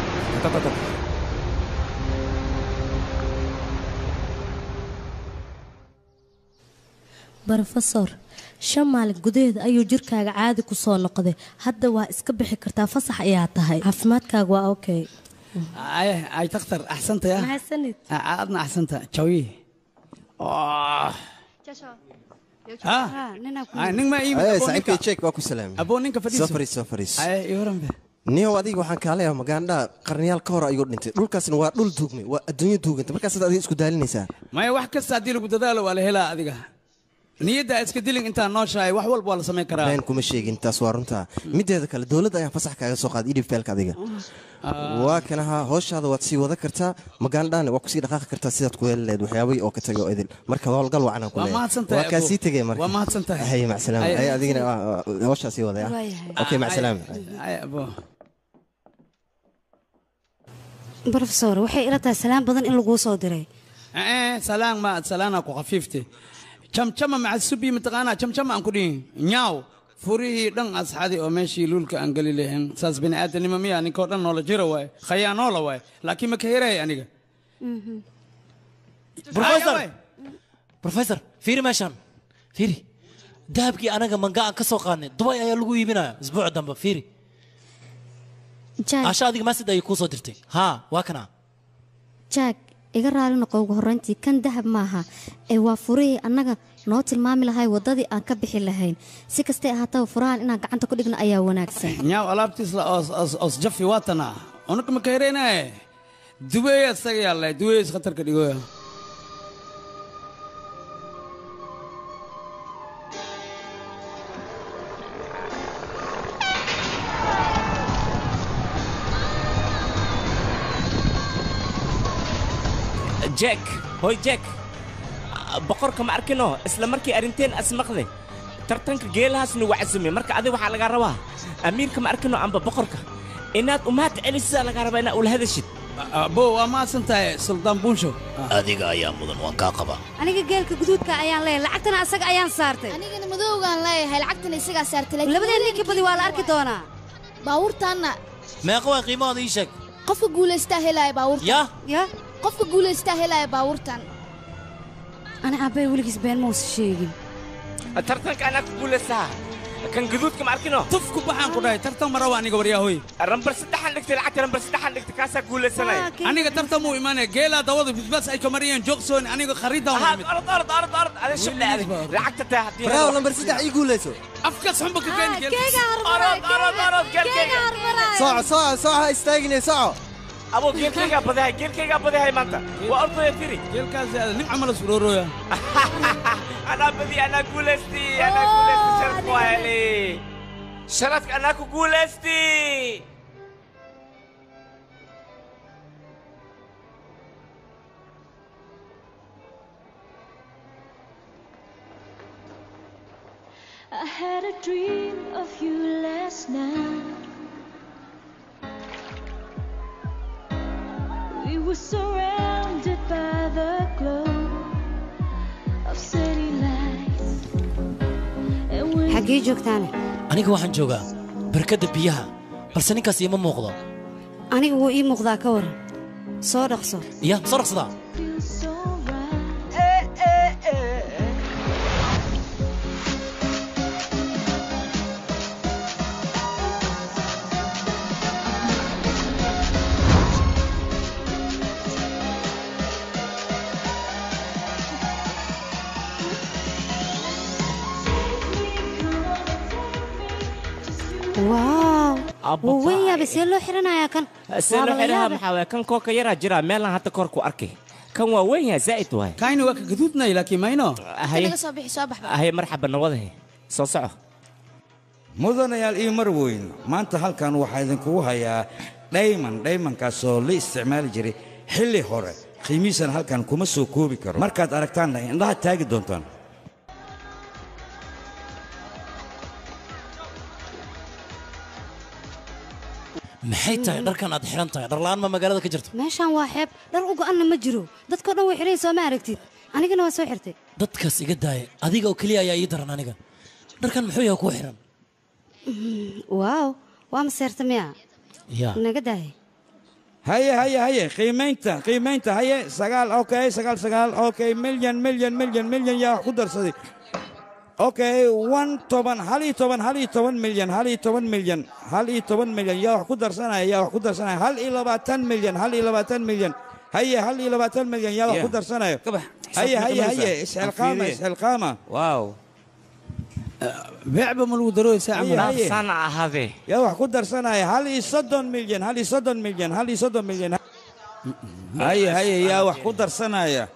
Professor Shamal gudeed ayuu jirkaaga caadi ku soo noqday hadda waa iska bixi kartaa fasax ayaa tahay caafimaadkaaga waa okay ay takhtar ahsanta ya mahadsanid aadna ahsanta jawi nin ma iimid saaxiibkay check waa ku salaamay abo ninka fadhiiso safariis ay yoran be niyo adiga waxaan ka leeyahay magaandha qarniyaal ka hor ayuu dhintay dhulkaasna waa dhul duugmay waa adduunyo duuganta markaas adiga isku daalinaysaa may wax kasta hadii lagu dadaalo waa la helaa adiga niyada iska dilin inta nooshahay wax walba waa la sameyn karaa been kuma sheegin taas waa runta mideeda kale dawladda ayaa fasax kaaga soo qaaday idib feelka adiga waa kanaha hawshaada waad sii wada kartaa magaandhaan waa ku sii dhaqaaqi kartaa sidaad ku yeelayd waxyaabay oo ka tagay oo idil marka hawlgal wacan ku leeyahay waa ka sii tagay marka waa mahadsantahay hay ma salaam ay adigina hawsha sii wada okay ma salaam ay abo Professor waxay ila tahay salaam badan in lagu soo diray salaam ma salaana ku khafiifte jamjama maca subi mataqaana jamjama aan ku dhihin nyaaw furihii dhan asxaadi oo meeshii luulka aan gali lahayn saas bini aadanimo miya ninkoo dhan noola jiro waay khayaanoola waay laakiin ma ka heray aniga Professor fiiri meeshan fiiri dahabkii anaga manga aan ka soo qaadnay Dubai ayaa lagu iibinaya isbuuc dambe fiiri Jack asha adiga maasid ay ku soo dirtay ha waa kana Jack iga raali noqo ugu horantii kan dahab maaha ee waa furihii annaga noo tilmaami lahay wadadii aan ka bixi lahayn si kastay ahaataba furahan inaan gacanta ku dhigno ayaa wanaagsan nyaaw alaabtiis la os jafi waatana onak ma ka hereynaaye dubeeya isaga yaallay dubeeyis khatarka dhigoya jack hoy jack boqorka ma arkino isla markii arinteen asmaqde tartanka geelahaasna waa casumay marka adiga waxaa laga rabaa amiirka ma arkino amba boqorka inaad umaad celisaa laga rabaa inaad ula hadashid abo waa maasantahay suldaan buunsho adiga ayaa mudan waan kaa qabaa aniga geelka guduudka ayaan leeyahay lacagtana asaga ayaan saartay anigana madowgaan leeyahay lacagtana isagaa saartay labadeen ninkii badi waa la arki doonaa baabuurtaanna meeqa waa qiimahooda ii sheeg qofka guulaystaa helaya baabuurtan ya qofka guulaystaa helaya baabuurtan ana aabay weligiis been ma uusan sheegin tartanka anaa ku guulaysaa kan guduudka ma arkino tufku baxaan ku dhahay tartan ma rabo aniga waryahoy rambar saddexan dhigtay lacagta rambar saddexan dhigtay kaasaa guulaysanaya aniga tartan muu imaanaya geelaa dawada bisbas ay ka mariyeen joogsoon aniga khariidaan u yimid ard ada shubdhe ade lacagta taa haddii braaw lambar 3 ii guulayso afkaas xunba ka keeni keega harmaraya keega harmaraya soco istaagine soco abo geelkaygaa badahay maanta waa ordaya tiri geelkaasi aad nin camal surorooya anaa badi anaa guulaysti sharafku waa hele sharafka anaa ku guulaysti I had a dream of you last night. We were surrounded by the glow of city lights. xaggee joogtaane aniga waxaan joogaa barkadda biyaha balse ninkaas iima muuqdo aniga wuu ii muuqdaa ka waran soo dhaqso iya soo dhaqsadaa واو وين يا بس يلو حرنا يا كان سيلو حرها محاوي كان كوكا يرا جرا ميلان حتى كوركو أركي كان وين يا زائد واي كاين وك جدودنا لكن ما ينو هي هي مرحبا نوضه صوصعه mudanayaal iyo marweyn maanta halkan waxaa idinkugu hayaa dhaymankaasoo la isticmaali jiray xilli hore qiimihiisana halkan kuma soo koobi karo markaad aragtaanna indhaha taagi doontaan maxay tahay dharkan aad xiran tahay dharla'aan ma magaalada ka jirto meeshaan waa xeeb dhar u go'anna ma jiro dadkoo dhan way xiran soo ma aragtid anigana waa soo xirtay dadkaas iga daaya adiga oo keliya ayaa ii daran aniga dharkan muxuu yahay kuu xiran waaw waa maseerta miya ya naga daaya haye qiimaynta haye sagaal okay milyan yaa wax ku darsaday okay 10 milyan yaa wax ku darsanaya 20 milyan haye 20 milyan yaa wax ku darsanaya haye isxilqaama waaw beecba ma lagu darooy saaca sana ahade yaa wax ku darsanaya 30 milyan haye yaa wax ku darsanaya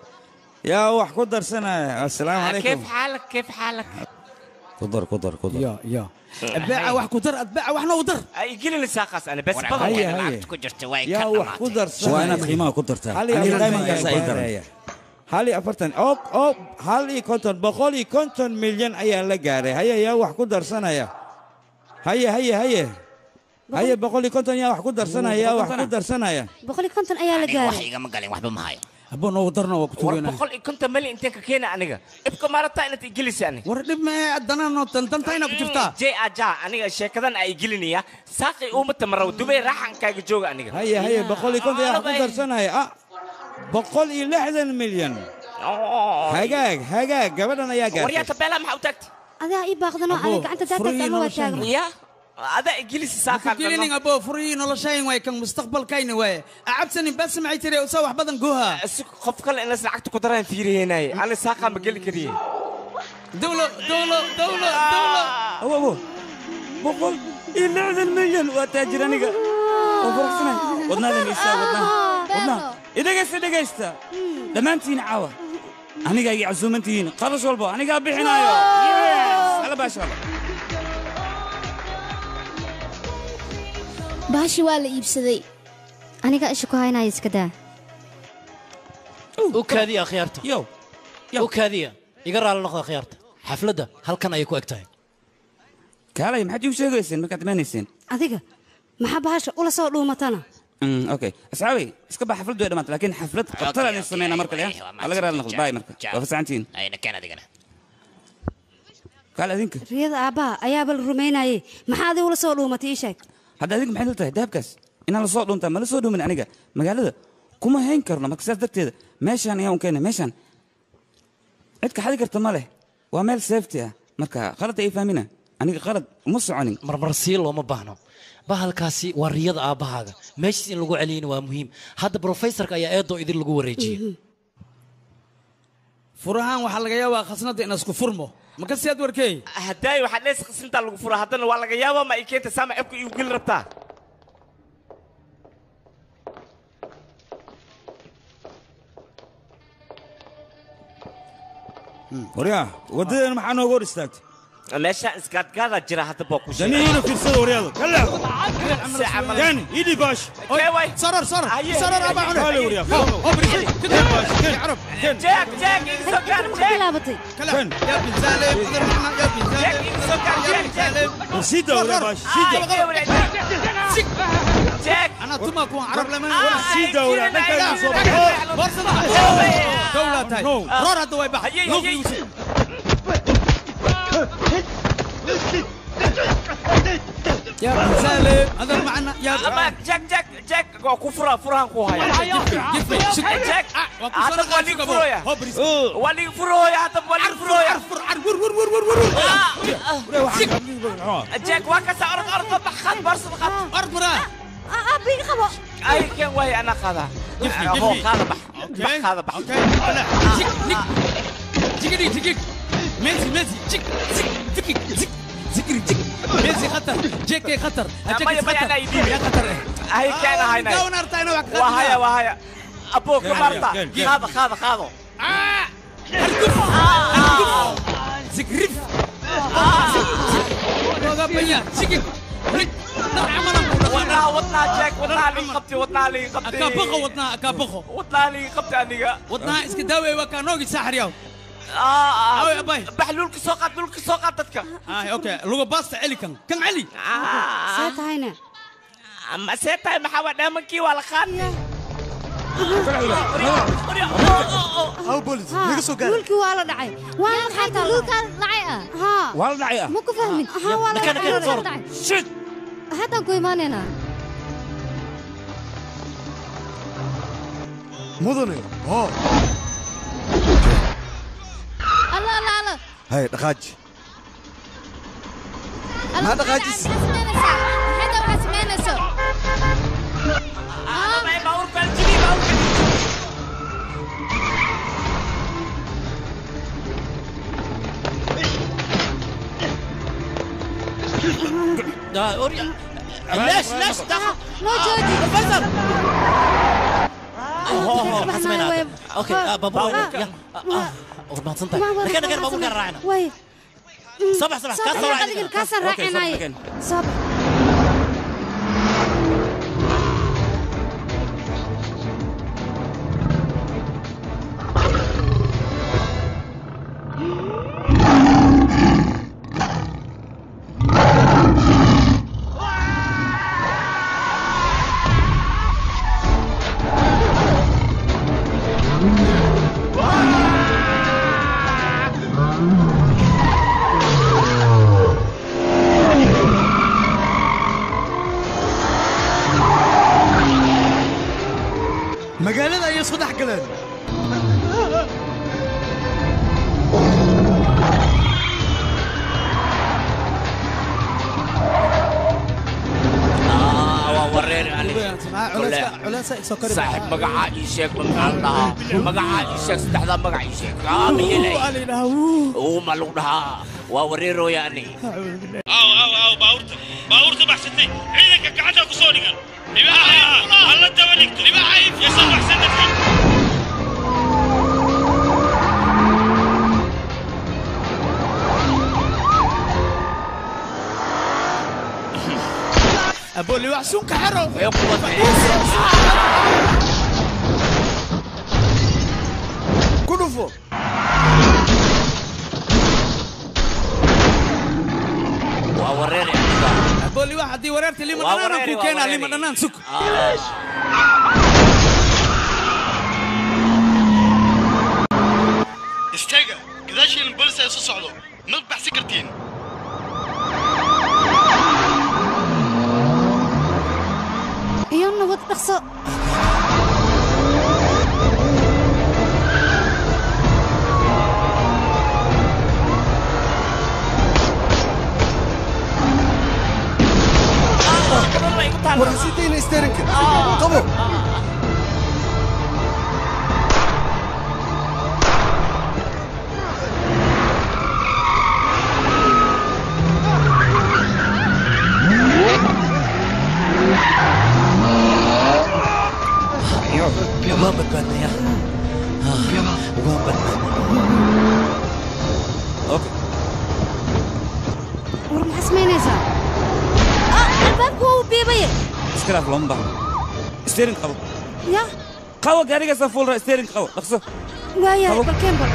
السلام عليكم كيف حالك كدر يا بيع واحد كدر اتباع واحنا ودر اي قل لي ساقس انا بس بضل هي كجرت واي يا واحد كدر وانا قيمه كدرتها انا دائما كسايدر هالي أفرتن أوب هالي كنتن بقولي كنتن مليون أيا لجاري هيا يا واحد كدر سنة يا هيا بقولي كنتن يا واحد كدر سنة يا واحد كدر سنة يا بقولي كنتن أيا لجاري waxay igama galin waxba ma hayo أبو نودرنا وقتونا بقول كنت ملي أنت كينا أنا إبقى مرة تانية تجلس يعني وردب ما أدنى نوتن تنتين كجرتا جاي أجا أنا الشيء كذا أي جلني يا ساقي أمة مرة دبي راح عن كاي جوج أنا هيا بقولي كنت يا كدر سنة يا بقولي 11 مليون هجاج قبلنا يا جاج وريا تبلا محاوتك هذا أي باخذنا أنا أنت تاتك أنا وتاجر يا هذا إنجليزي ساقع كلينين أبو فريين ولا شيء واي كان مستقبل كاين واي أعبسني بس معي تري وسوي بدن جوها خف كل الناس لعقت قدران فيري هنا أنا ساقع بقول كريه دولة أبو بقول 11 مليون وتاجر أنا وفرقنا ودنا للإسا ودنا إذا قست لما أنتين عوا أنا جاي عزومتين خلص والبا أنا جاي بحنايو على باشا baashi waa la iibsaday aniga isha ku haynaya iska daa وكادية خيارته يو وكادية يقرأ على نقطة خيارته حفلة هل كان أيكو أكتاي كالي ما حد يوشيغيسين مركات مانيسين adiga maxaa bahasha ula soo dhuumatana اوكي اسعوي اسكبها حفلة دوية دمات لكن حفلة قبطلة اللي سمينا مركة اليوم على قرار نخل باي مركة وفسعنتين أين كان أدينا قال أذنك riyada aabbaha ayaaba la rumaynayay maxaa adiga ula soo dhuumatay ii sheeg هذا أذنك محل تاي دهبكاس إن الله صوت أنت ما لسه من عنيقة مقالة كم هين كرنا ما كسر دكتة ماشان يوم كنا ماشان عندك حد كرت ماله وعمل سيفتيا مركة غلط أي فاهمنا أنا غلط مصر عني مرسيل وما بهنا bahalkaasi waa riyada aabahaaga meeshii in lagu celiyo waa muhiim hadda professorka ayaa eedo idin lagu wareejiyo furahan waxa laga yaabaa khasnada in isku furmo ma ka siyaad warkay haday waxa lees khasnada lagu furo hadana waa laga yaabaa ma ikeenta sama afku igu gil rabtaa وريا ودينا maxaa noogu hor istaagtay meesha iskaadkaada jira hadda baa ku daniina fiirsada wariyada kala كان ايدي باش صرر ابا عنه قال وريا كده باش يعرف جاك سكر لابتي كان يا ابن سالم قدر معنا يا ابن سالم جاك سيده ولا باش جاك انا ثم اكون عرب لما سيده ولا كان دولة تاي رور هذا ويبح يا ابن سالم هذا معنا يا جاك كفرة فران كوهاي جاك هذا ولي فرويا ولي فرويا هذا ولي فرويا جاك واكس أرض بخات برص بخات أرض مراه أبي خبا أي كان وهي أنا خذها هو خذها بح هذا بح جيك ميسي ميسي خطر جيك خطر يا خطر هاي كان هاي ناي وهاي أبوك مرتا خاض زكريف وطنا جاك وطنا لي قبتي أكابخو وطنا لي قبتي أنيقا وطنا اسكداوي وكانوغي ساحر ياو أوي أباي بحلولك سوقات تتك أوكي لغة باصة علي كان علي سيتا هنا أما سيتا محاوة دامنكي ولا خان هاو بوليس نيجا سو قال لولكي والا دعي والا خاطر لولكا دعي ها والا دعي مو كفهمين ها والا دعي شت هذا كوي مانينا مدني الله هاي دقاج ما دقاج هذا واسمينا سو ما باور كالجيني باور ليش دخل نو جودي فزر حسمينا اوكي بابا يلا ما تصنطي لكن بابا كان راعنا وي صبح كسر راعنا صبح magaalada ayay isku dhex galeen صاحب مقعة يشيك من الله مقعة يشيك استحضى مقعة يشيك وما لونها ووريرو يعني أو باورت بحثتي عيدك قعدة كسونيك لباحة الله توليك لباحة يصبح سنتك أبو اللي وحشون كحرو dhufo waa wareeri booli wax haddii wareerta lima dhanaan ku keenaa lima dhanaan sug istaaga gadaashiin bolis ay soo socdo ma baxsi kartiin iyo nabad dhaqso ورحسيتين استرنك قبو وين بدنا يا وين بدنا اوكي ورم حسمينيسا الباب هو بيبي اسكراف لمبا ستيرنج قبو يا قوة قاريقة سفول ستيرنج قوة اقصى ويا بالكامبر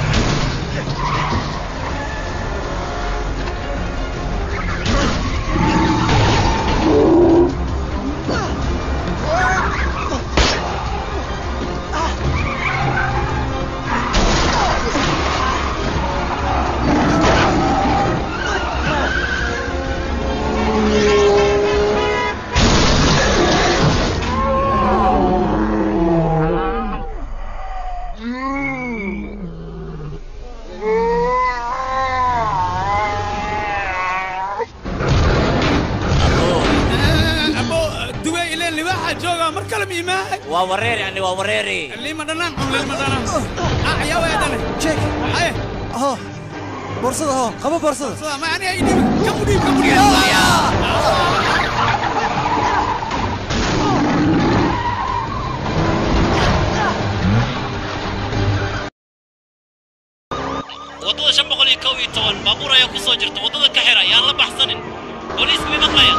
ووريري يعني ووريري اللي ما دنان اللي ما دنان يا ويدنا تشيك ها بورصة ها قبل بورصة ما يعني ايدي كبدي wadada 511 baabuur ayaa ku soo jirta wadada ka xira yaan la baxsanin booliis ma maqlaya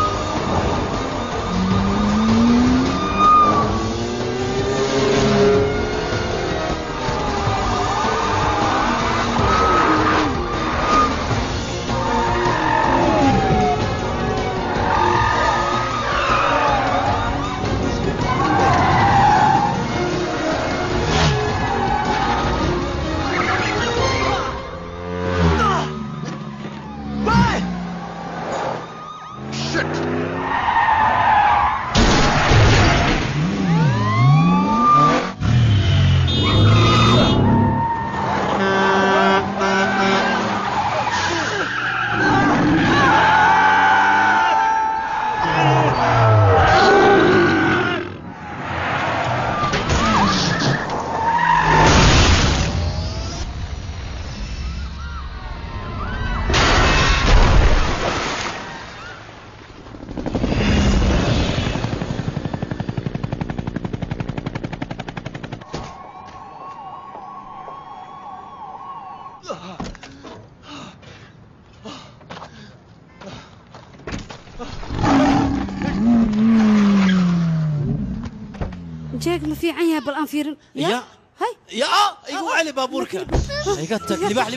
جاك ما في عيها بالانفير يا هاي يا ايوه علي بابورك هي قتك لباح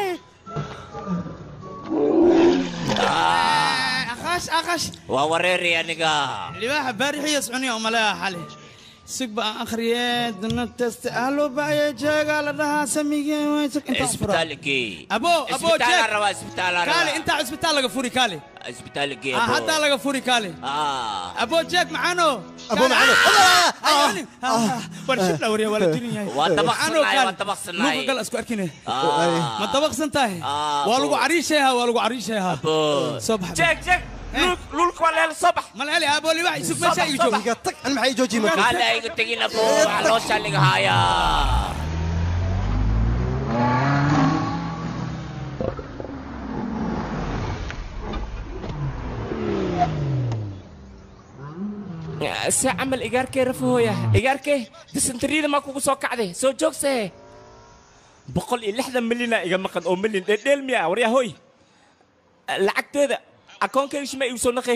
اخش ووريري يا نقا لباح بارحي يسعني وملا حالي سب اخريات دنتست الو باي جاga la dhaha samige way inta isbitaalki abo isbitaal rawa isbitaal rawa kale inta isbitaal laga furi kale isbitaalki hadda laga furi kale abo jeeg macano abo macano warshid la wariya wala dunya waa tabaqsanay luuqa gal isku arkine ma tabaqsantahay waa lagu cariisheeha صباح jeeg لولك ولا الصبح ما العلي ابو لي واحد يشوف مشاي يجوب يقطك انا معي جوجي مكان هلا قلت لنا ابو على اللي هايا ساعمل ايجاركي رفويا ايجاركي دسنتريدا ما كوكو سو كعدي سو جوكسه بقول 60 مليون ايجا مقد او مليون ديل ميا وريا هوي لعقتيدا أكون كيش ما يوصل نقي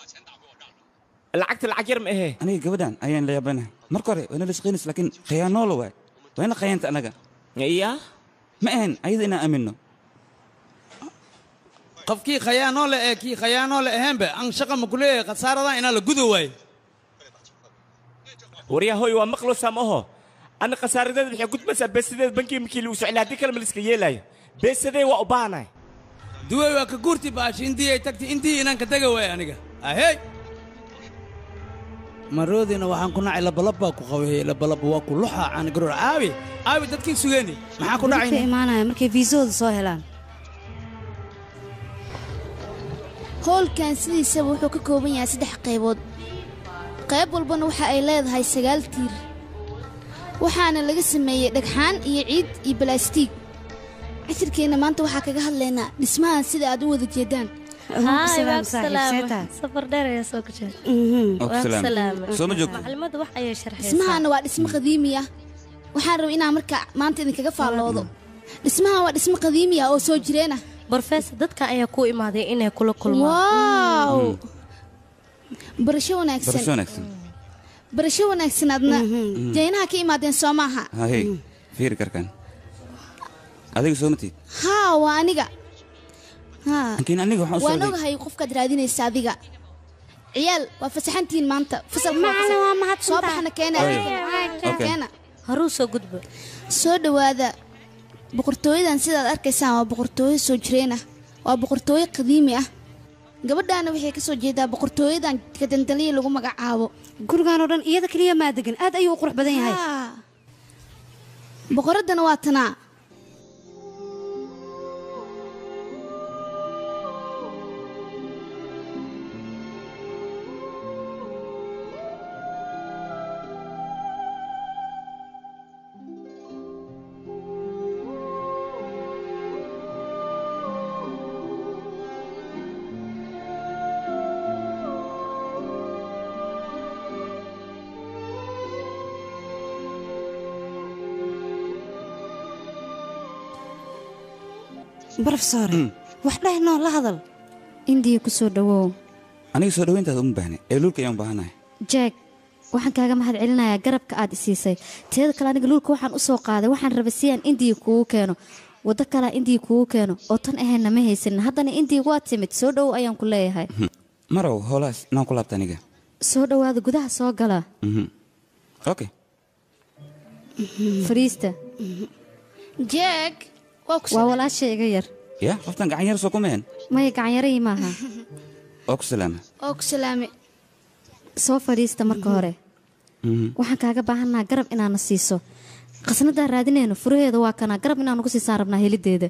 العقد العجير ما أنا جودان أيان لا يبانه مركوري وأنا لسقينس لكن خيانة لو وين خيانة أنا iya ma ahan ayada inaan aaminno qofkii khayaanoo le ee kii khayaanoo le ahaanba aan shaqa ma ku leeyahay khasaaradan inaa la gudo waayo waryaa hooy waa maqloosaa ma oho ana khasaaradeeda waxay gudbaysaa beesadeeda bankiga markii lagu soclay haddii kale ma liska yeelaayo beesadee waa u baahanahay duway waa ka guurti baashi intii ay tagtay intii inaan ka tega waay aniga ahey maroodina waxaan ku nacay labalab baa ku qabay labalab waa ku luxa aan garoor caawi dadkii sugeeni maxaa ku dhacay imaanaya markay viisooda soo helaan hoolkan sidiisaba wuxuu ka kooban yahay 3 qaybood qayb walbana waxa ay leedahay 9 tiir waxaana laga sameeyay dhagxaan iyo ciid iyo balaastiig cashirkeena maanta waxaa kaga hadlaynaa dhismaha sida aad u wada jeedaan safar dheer ayaa soo gashay soo ma joogto macluumaadda wax ayay sharxaysaa dhismahana waa dhismo qadiimi ah waxaan rabaa inaan marka maanta idinkaga faalloodo dhismaha waa dhismo qadiimi ah oo soo jireena barfees dadka ayaa ku imaaday inay kula kulmaan wow barasho wanaagsan adna jaynaha ka imaadeen soo maaha hay fiiri karkan adiga soo matid haa waa aniga laakiin aniga waxaan soo waan ogahay qofkaad raadinaysa adiga ciyaal waa fasaxantiin maanta fasalka waa mahad soo baxna keena haruu soo gudbo soo dhawaada boqortooyadan sidaad arkaysaan waa boqortooyo soo jireen ah waa boqortooyo qadiimi ah gabadhaana waxay ka soo jeedaa boqortooyadan kadandaliya lagu magacaabo gurigaan oo dhan iyada kaliya maa degan aad ayuu u qurux badan yahay boqoraddana waa tanaa barafsaare wax dhahnoo la hadal indiya ku soo dhawow aniga soo dhawayntaada uma baahna ee luulka ayaan u baahanahay jack waxaan kaaga mahad celinayaa garabka aad isiisay teeda kale aniga luulka waxaan u soo qaaday waxaan rabay si aan indiya kuugu keeno waddo kalea indiya kuugu keeno oo tan ahaynna ma haysanin haddana indiya waa timid soo dhowow ayaan ku leeyahay marow howlahaas inaan ku laabta aniga soo dhowaada gudaha soo gala okay fariista jack waa walaasha iga yar ya qoftan gacan yar soo kumeen maya gacanyaray maaha oo ku salaame soo fadhiista marka hore waxaan kaaga baahannaha garab inaana siiso qasnadaa raadinayno furaheeda waa kanaa garab inaan ugu siisaan rabnaa helideeda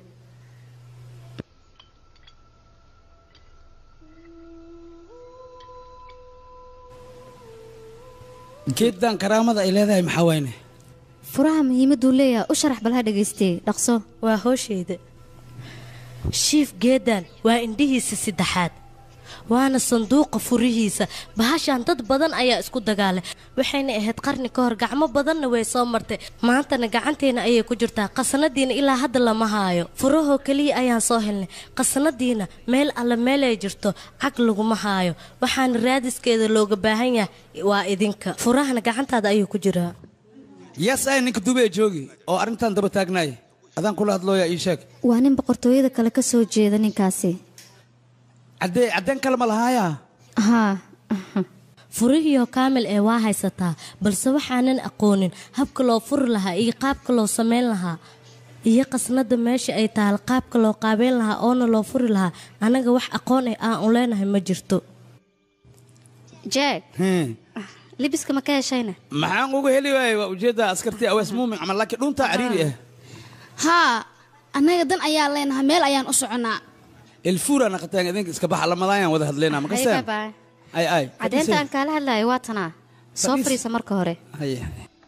geeddan karaamada ay leedahay maxaa wayne furaha muhiimadduu leeyahay u sharax bal ha dhagaystee dhaqso waa hooshayda shiif geedan waa indhihiisa 3aad waana sanduuqa furihiisa bahashaan dad badan ayaa isku dagaalay waxayna ahayd qarni ka hor gacmo badanna way soo martay maantana gacanteena ayay ku jirtaa qasnadiina ilaa hadda lama haayo furahoo keliya ayaan soo helnay qasnadiina meel alle meelay jirto cag laguma haayo waxaana raadiskeeda looga baahan yahay waa idinka furahana gacantaada ayuu ku jiraa yas ay ninka dubee joogi oo arrintan daba taagnaay adaan kula hadlooya ii sheeg waa nin boqortooyada kale ka soo jeeda ninkaasi caddeen kale ma lahaayaa haa furihiioo kaamil ee waa haysataa balse waxaanan aqoonin habka loo furi lahaa iyo qaabka loo samayn lahaa iyo qasnada meesha ay taal qaabka loo qaabeyn lahaa oona loo furi lahaa anaga wax aqoon ah aan u leenahay ma jirto jack libiska ma ka heshayna maxaan ugu heli waayey waa ujeeddaa askartii awees muumin camal laakiin dhuntaa cariiri ah haa annaga dan ayaan leenahay meel ayaan u soconnaa الفورة أنا قتان إذنك إسكبح على مضايا وده هدلنا ما كسر أي عدين تان كله هلا يواتنا صفري سمر كهرة هي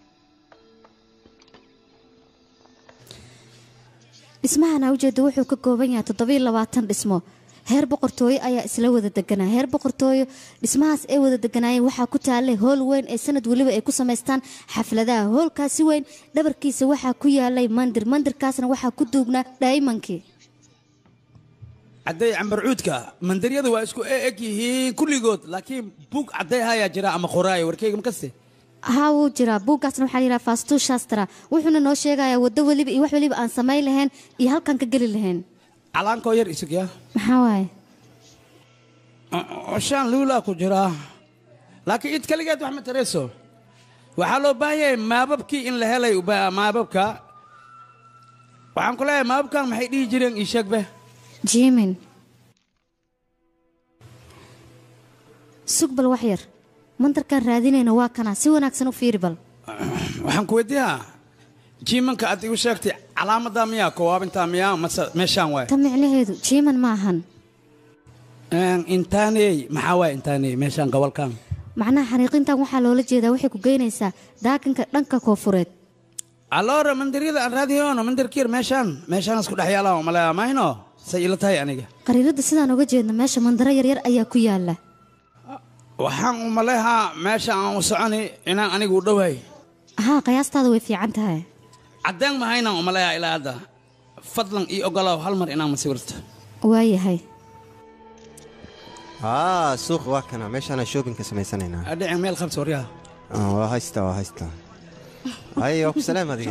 اسمها أنا وجد وحو كجوبينيا تطبيل لواتن اسمه heer boqortooyo ayaa isla wada deganaa heer boqortooyo dhismahaas ay wada deganaayeen waxaa ku taallay hool weyn ee sanad weliba ay ku samaystaan xafladaha hoolkaasi weyn dhabarkiisa waxaa ku yaalay mandirkaasna waxaa ku duugnaa dhaymankii cadday cambar cuudka mandaryadu waa isku eg yihiin kulligood laakiin bug cadday hayaa jira ama qoraayo warkeyga makaste haa wuu jiraa buuggaasna waxaa layidhaha fastu shastra wuxuuna noo sheegayaa waddo weliba iyo wax weliba aan samayn lahayn iyo halkaan ka geli lahayn calaankoo yar isugya maxaa waaye shaan luulaa ku jiraa laakiin id kaligeed wax ma tarayso waxaa loo baahan yahay maababkii in la helay maababka waxaan ku leeyahay maababkan maxay dhihi jireen ii sheegbe jimin sug bal wax yar mandarkaan raadinayna waa kana si wanaagsan u fiiri bal waxaan ku weydiiyaa jiimanka aad igu sheegtay calaamadaa miyaa kowaabintaa miyaa mase meeshaan waay ta micnaheedu jiiman ma ahan intaaney maxaa waay intaaney meeshaan gobolkan macnaha xariiqintan waxaa loola jeedaa waxay ku geynaysaa daakinka dhanka koofureed alloora mandaryada aan raadiyono mandarkiir meeshaan isku dhex yaalaa malaya mahino say ila tahay aniga qariiradda sidaan uga jeedna meesha mandaro yaryar ayaa ku yaala waxaan u maleehaa meesha aan u soconi inaan anigu u dhowahay haa qiyaastaada way fiican tahay caddeen mahaynaan u maleehaa ilaa hadda fadlan ii ogolaaw hal mar inaan masawirto waayahay suuq waa kana meeshaana shoppingka samaysanaynaa adhicin meel qabta waryaha waa haystaa ayo ku salaam adiga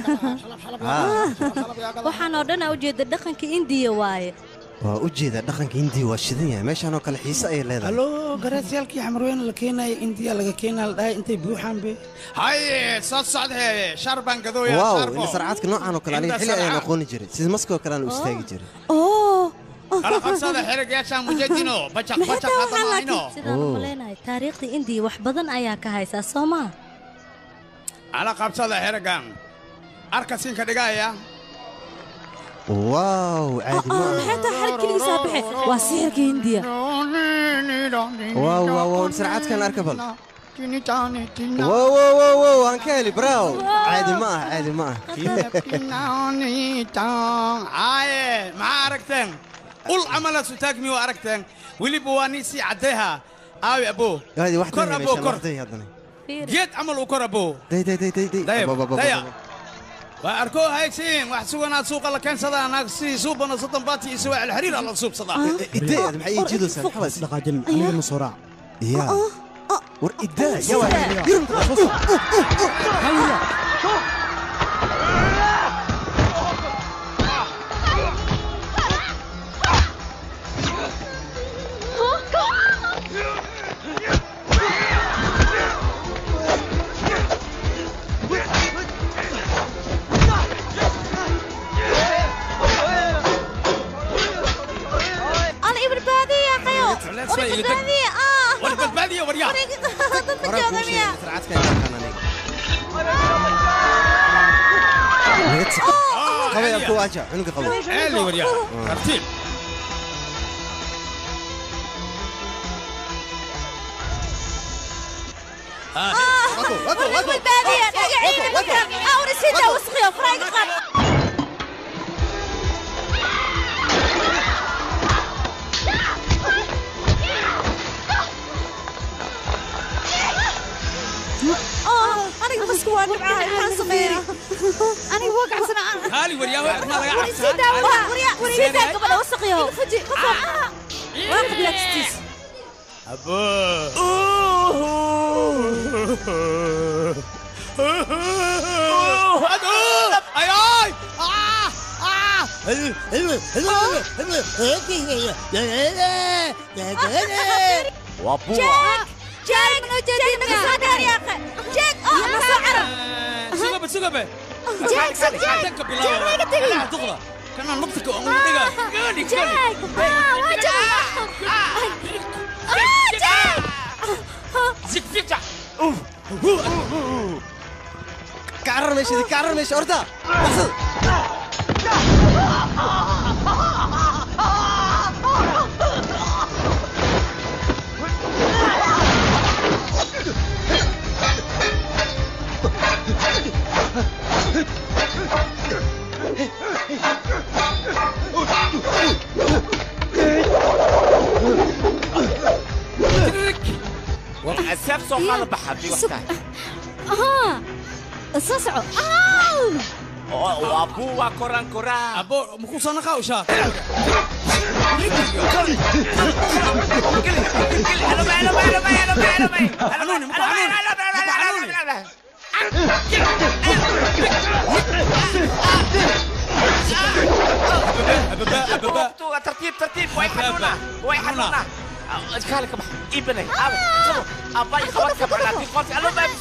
waxaan oo dhan ujeeda dhaqanka indiya waaye waa u jeeda dhaqanka indiya waa shidan yahay meeshaanoo kale xiise ayay leedahay hallo garaasyaalkii xamarweyne la keenayo indiya laga keenaa la dhahay intay buuxaan be haye soo socdee shaar baan gadooya waaw ina sarcaadka noocaan oo kale aniga xilli ayaan aqooni jiray sida maskoo kale aan u istaagi jiray kala qabsada xerigyaashaan mujeedino bajaq hadamaayno sidaan u maleynahay taariikhda indiya wax badan ayaa ka haysaa soo maa ala qabsada xerigan arkasinka dhigaya waaw caadi ma xataa xarkiisa bixi waa sihirka indiya waaw sarcaadkan arka bal wow aan ka heli braaw caadi ma aaye maxaa aragteen ul camala sutaagmi waa aragteen weliba waa nin sii caddeeha aawi abo kor abo kor geed camal uu kor abo daya waa arkoo haysiin wax suganaad suuqa la keensadaa naag sidii suubana soddon baati iyo suwaac alxariir la suubsadaa ideed maxay ii jidaysaa maxaa dhaqaajin aniga ma soo raac yaa war idaa والبلبادية ورياض قوي يا كواجع عنق قوي اللي ورياض ترتيب والبلبادية رجعين المكان أو نسيتها وسخية فرايق قط أنا بس كوان معاها ما صغيرة أنا وقع سنة هالي وريا ما لقى وريا قبل أوسقيه فجي واحد لك ستيس أبو أي وابو جاي من وجدين نقصادر يا أخي جاك نصعر سقبة جاك جاك لا تغلى كنا نقطك وأموديها جاك جاك زك فيك كعرر ماشي أردا والأسف سوف هذا بحبي وقتها الصصعو وابو وكوران كوران أبو مخوصنا خاوشة تعالى ترتيب ترتيب واي حنونا واي حنونا كالك ابني ابا يخوتك على قلت الو بس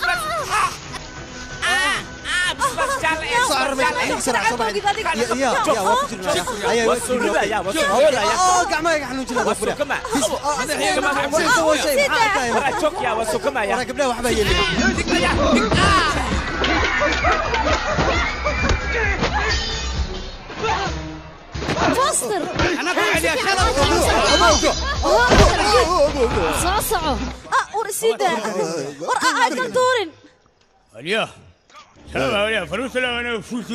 بس تعال بسرعة صباح يا وسوري يا وسوري قاع ما يحنون جلاد وسو كما شوك يا وسو كما يا راكب وحبا يلي فاستر انا قاعد يا شلون صعصعوا ورسيده ورقا ايضا دورن اليا سلام يا فلوس انا فلوس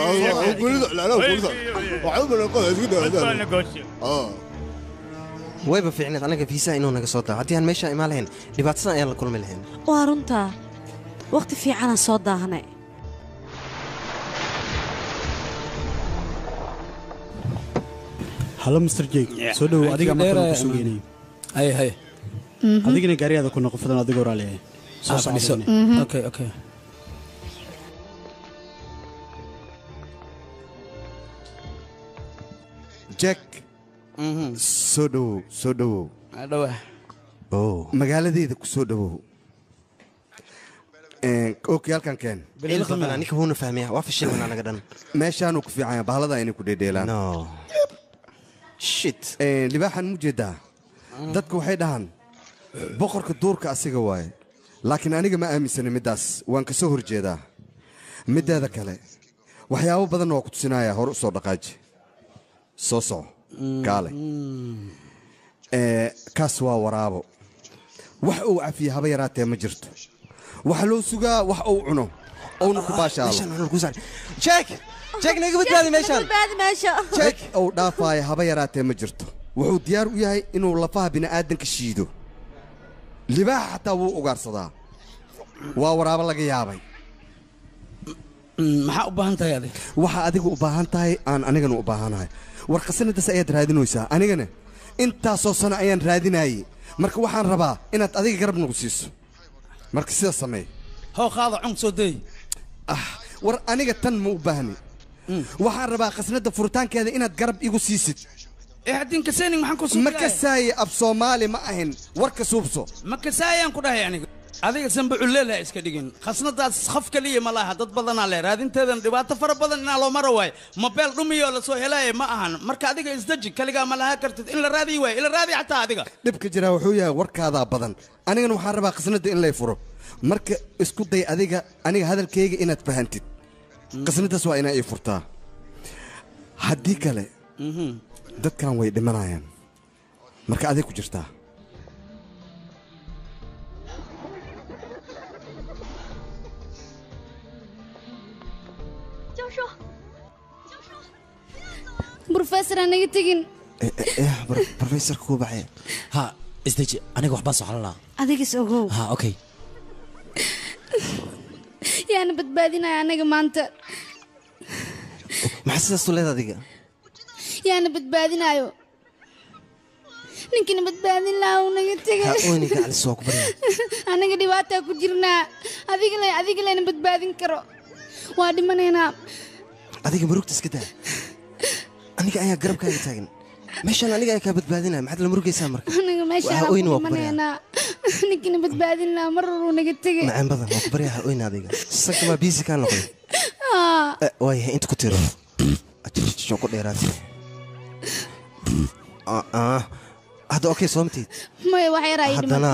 wayba fiicneed anaga fiisaha inuu naga soo daa haddii aan meesha imaan lahayn dhibaatadan ayaan la kulmi lahayn waa runtaa waqti fiicanaan soo daahnay halo mr jake soo dhowow adiga marka ku sugeynay hay adigina gaariyaada ku noqo fadan adigoo raaliyahay soo fadhiiso okay jack soo dhowow magaaladeeda ku soo dhowow اوكي halkan keen ninka wuuna fahmaya waa fashilman anaga dhan meeshaanu ku fiican bahalada inay ku dheedheelaan no shit libaaxan mu jeedaa dadku waxay dhahaan boqorka duurka asiga waaye laakiin aniga ma aaminsana middaas waan ka soo horjeedaa middeeda kale waxyaabo badan waa ku tusinaya hore u soo dhaqaaji soo soco kaale kaas waa waraabo wax uu cafiye haba yaraatee ma jirto wax loo sugaa wax uu cuno oona ku baashaalo jeeg naga badbaadi meeshaan jeeg uu dhaafaayo haba yaraatee ma jirto wuxuu diyaar u yahay inuu lafaha bini'aadanka shiido libaaxa xataa wuu ugaarsadaa waa waraabo laga yaabay maxaa u baahan tahay adiga waxa adiga u baahan tahay aan anigana u baahanahay war qasanadaas ayaad raadinaysaa anigana intaasoo sano ayaan raadinayay marka waxaan rabaa inaad adiga garab nagu siiso marka sida sameey hoo qaada cun soo day war aniga tan ma u baahni waxaan rabaa qasnada furitaankeeda inaad garab igu siisid haddii kaseenin maxaan ku ma kasaaye af soomaali ma ahin warka suubso ma kasaayaan ku dhahay aniga adiga sanbaculeelaha iska dhigin khasnadaas khaf kaliya ma laha dad badanaa leh raadinteedan dhibaato fara badan inaa loo maro waayo mobeel dhumiyoo la soo helaaye ma ahan marka adiga isdaji kaligaa ma lahaa kartid in la raadiyi waayo ila raadi xataa adiga dhibka jiraa wuxuu yahay warkaadaa badan anigana waxaan rabaa qasnada in lay furo marka isku day adiga aniga hadalkayga inaad fahantid qasnadaas waa inaa ii furtaa haddii kale dadkan way dhimanayaan marka aday ku jirtaa بروفيسور أنا يتجن بروفيسور كوبعي ها isdeji aniga waxbaa soo xalalaa adigis ogow ha okay yaana badbaadinaya anaga maanta maxaa sidaas u leed adiga yaana badbaadinayo ninkina badbaadin lahaa uu naga tegay oyni gacalis waa ku baryaa anaga dhibaataa ku jirnaa adiga layna badbaadin karo waa dhimanaynaa adiga murugta iska daa aniga ayaa garabkaaga taagan meeshaan aniga ayaa kaa badbaadinaya maxaad la murugaysaa marka anaga meeshaan ku dhimanaynaa ninkina badbaadin lahaa mar uu naga tegay macaan badan waa ku baryaa ha oyna adiga sanka maa biisi kaa noqday waayahay inta ku tiro ajirjijoo ku dheeraatay hadda okay soo matid maya wax yaraa ii haddana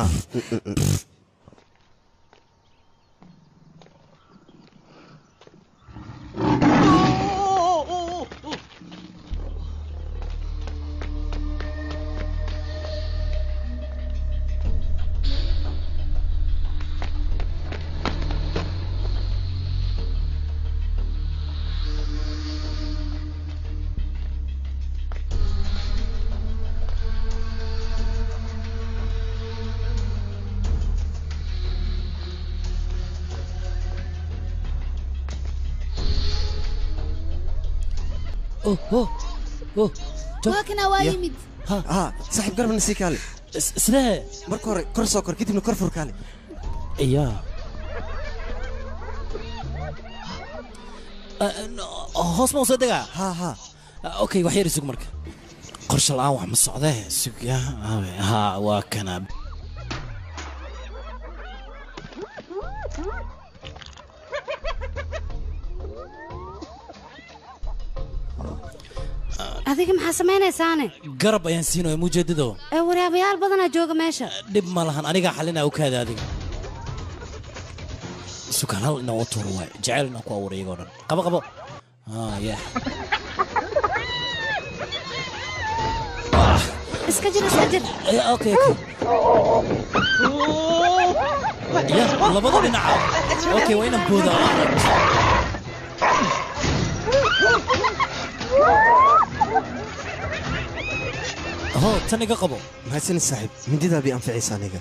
واكنا وايمد ها صاحب قرب نسي كالي سده مركور كور سوكر كدبنا كور فور كالي اياه hoos ma u soo degaa ha okay wax yar isug marka qorshe la'aan wax ma socdee sug ya ha waa kana adiga maxaa samaynaysaane garab ayaan siinayo mujeedado waraabayaal badanaa jooga meesha dhib ma lahan anigaa xalinaa u kaada adiga sukaan hal inaan u tuuro waay jecel inaan ku abuuray iyagoo dhan qabo ya iska jir okay ya labada dhinaca okay waa inaan boodaa taniga qabo mahadsan saaxiib mindidaa bay anficaysaa aniga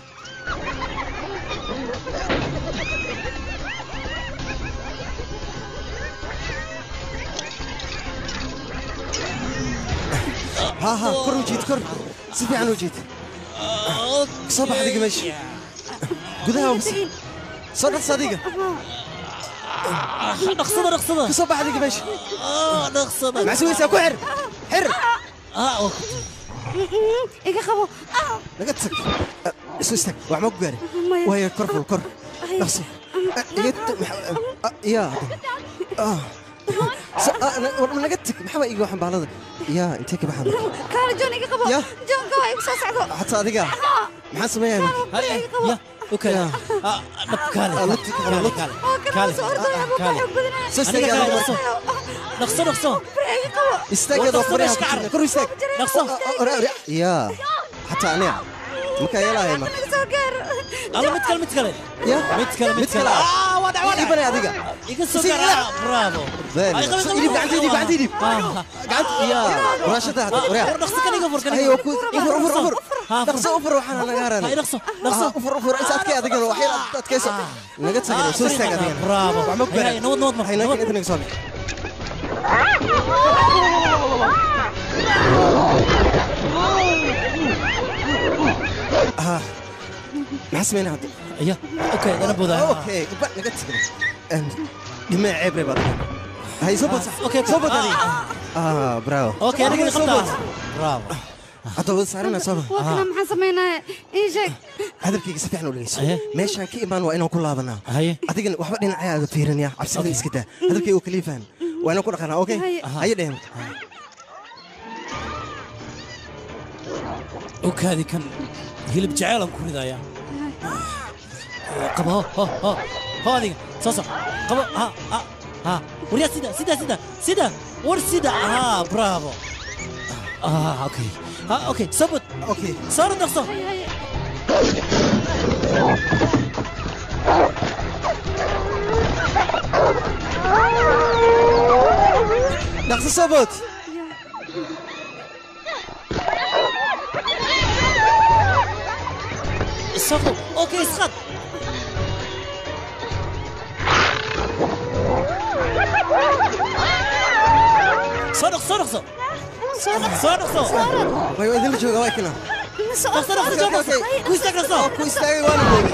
ها كر وجيت كر سيبي عن وجيت صباح دقيقة ماشي قدها بس صديقة نقصدها صباح دقيقة ماشي نقصدها مع سويسة كحر حر إيجا خبو لقيتك سويستك وعمق قاري وهي كرفل كر نقصي يا أنا قلتك محمد يقول حن بعض يا أنت كيف محمد كان جون يقول قبل جون قوي يمسح سعده حتى صديقة محسن يا يا اوكي كالي نقصو استاجد وفريها كرو استاج نقصو يا حتى أنا مكايلا هي الله متكلم يا متكلم وضع يبني هذيك يقصو برافو يجيب عندي قعدت يا راشدة وريا نقصو كان يغفر ايوه افر نقصو افر وحنا نغارنا نقصو افر اسات كي هذيك وحيل ادكيس نغت سجل سو استاج هذيك برافو هاي نود هاي انت نقصو محسمين هذا يا اوكي انا بودا اوكي نقت سجل دماء عبري بعد هاي صبت اوكي صبت هذه برافو اوكي انا قلت برافو هذا صارنا صبر وكنا محسمينا ايش هذا الكيك سفيحنا ولا ايش ماشي كيمان وين كل هذا هي اديك واحد دين عيا فيرن يا عبسين اسكتا هذا الكيك وكليفان وانا كل قناه اوكي هي دهم اوكي هذه كان هلب جعيلهم كل ذا يا قبها ها هذه صص قبها ها وريا سيدا ورسيدا برافو اوكي اوكي صبت اوكي صار نقصه نقص صبت صبت اوكي اسقط صرخ ما يودي لي جوا كنا صرخ كويس تاعي وانا بوقي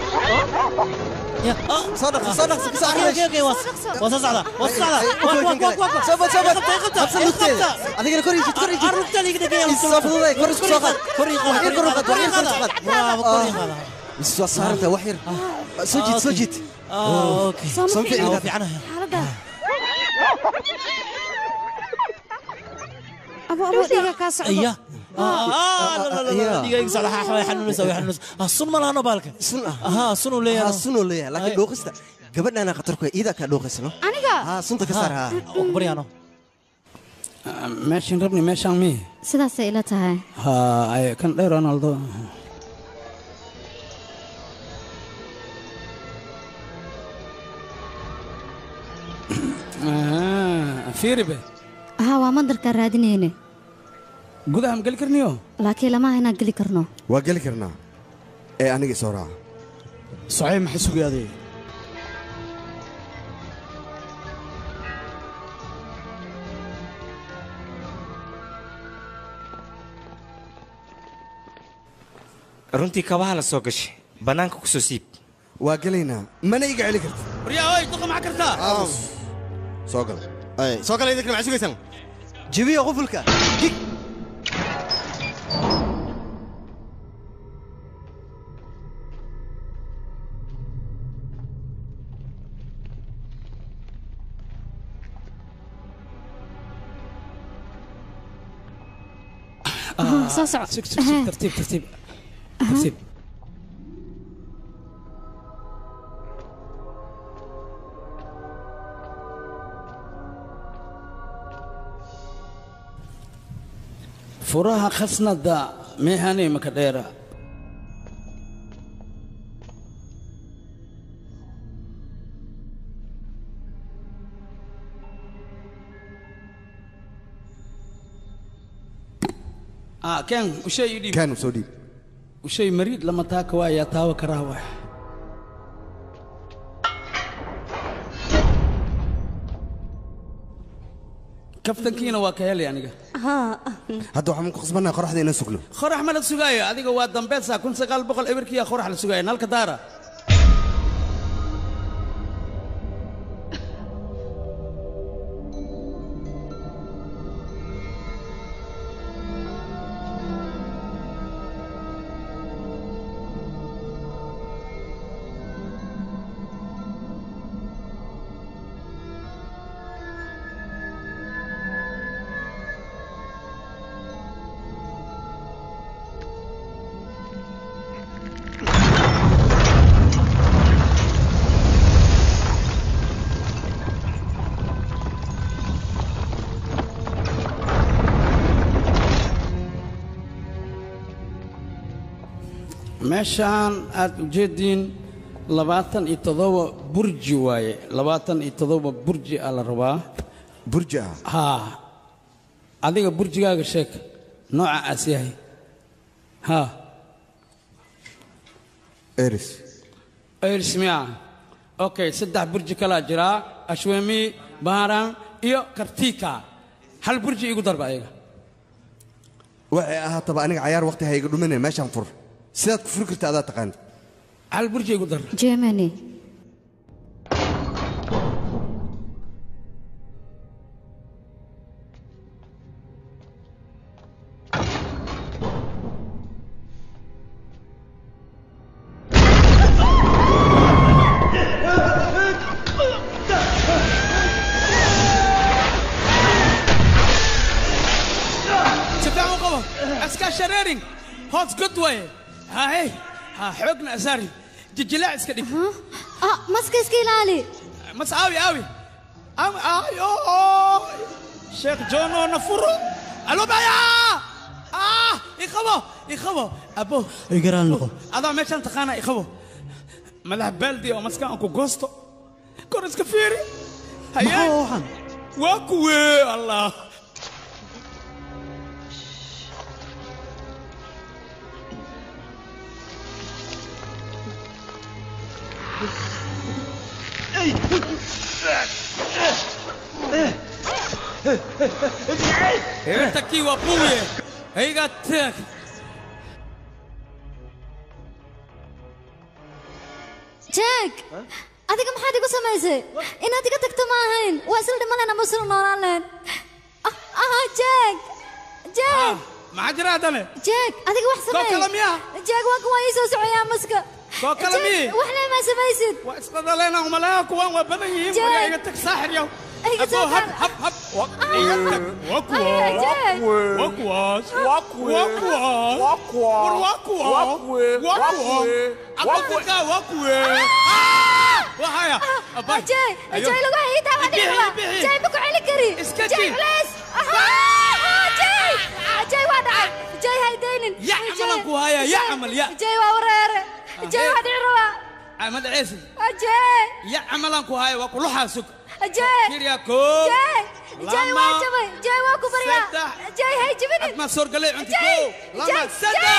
يا صرخ اوكي وصل على صبت هذيك الكوري عرفت لي كده الصفوه كوري سوقت كوري برافو بس صار انت وحير سجد اوكي صنفي في عنها أبو ديجا كاس إياه لا ديجا يقصد حنونس الصن ما لنا بالك صنو ليه لكن دوقستا قبلنا أنا خطرك إذا كان دوقسنا أنا صنت كسرها بريانو ماشي ربني ماشي عمي sidaasay ila tahay أي كان غير رونالدو فيري به ها waa mandarka raadinayne gudaha ma gali karniyo laakiin lama inaan gali karno waa gali karnaa ee aniga soo raaca صحيح ما حسوا هذه runtii kabaha la soo gashay bannaanka ku soo siib waa gelaynaa mana iga celi karta وريا وي دق معك كرتا soo gal soo gal idinka maxay sugaysan jabiya qufulka soo soco tartiib tartiib tartiib furaha khasnada meehane maka dheera كان وشيء يديب كان وسوديب وشيء مريض لما تاك وايا تاوى كراوة كفتن كينا واكيالي يعني هادو waxaan ku qasbanaa qoraxda inaan sugno qorax ma la sugayo adiga waa dambeedsa 1900 eberkiya qorax la sugayo nalka daara meeshaan aad u jeediin 27 burji waaye 27 burji aa la rabaa burji ah haa adiga burjigaaga sheeg nooca aas yahay haa eris miya okay 3 burji kalaa jiraa ashweemi baharan iyo kartika hal burji igu darba ayaga waxay ahaataba aniga cayaar waqti hayga dhuminay meeshaan fur sidaad ku furi karta adaa taqaan hal burji igu dar Germany هوت جود واي هاي حقنا أساري جلاع اسكدي مسك اسكيلالي مساوي أوي شيخ جونو نفرو ألو بايا يخبو أبو يقرأ لكم هذا ماشان تقانا يخبو ملح بلدي أو مسكان أنكو غوستو كورس كفيري هيا واكوي الله تكي وابوي هيغا تك جاك adiga maxaad igu samaysay inaad iga tagto ma ahayn waa isla dhimanayna ma soo noolaan leen jack maxaa jira hadane jack adiga wax samay koo kala miya jack waa kuwa ii soo socoyaa maska koo kala miya wax ma samaysid waa isla dhaleena umalaha kuwan waa badan yihiin waa iga tag saaxir yow أبو هب هب هب وكواس وهايا جاي لو هي تعال جاي بكو علي كري جاي علاس جاي وادع جاي هيدين يا عملك وهايا يا عمل يا جاي وورير جاي وادع روا عمل عيسى جاي يا عملك وهايا وكل حاسك جاي جاي واجبي جاي واكو بريا جاي هاي جبني ما صور قليل انت كو لما سدا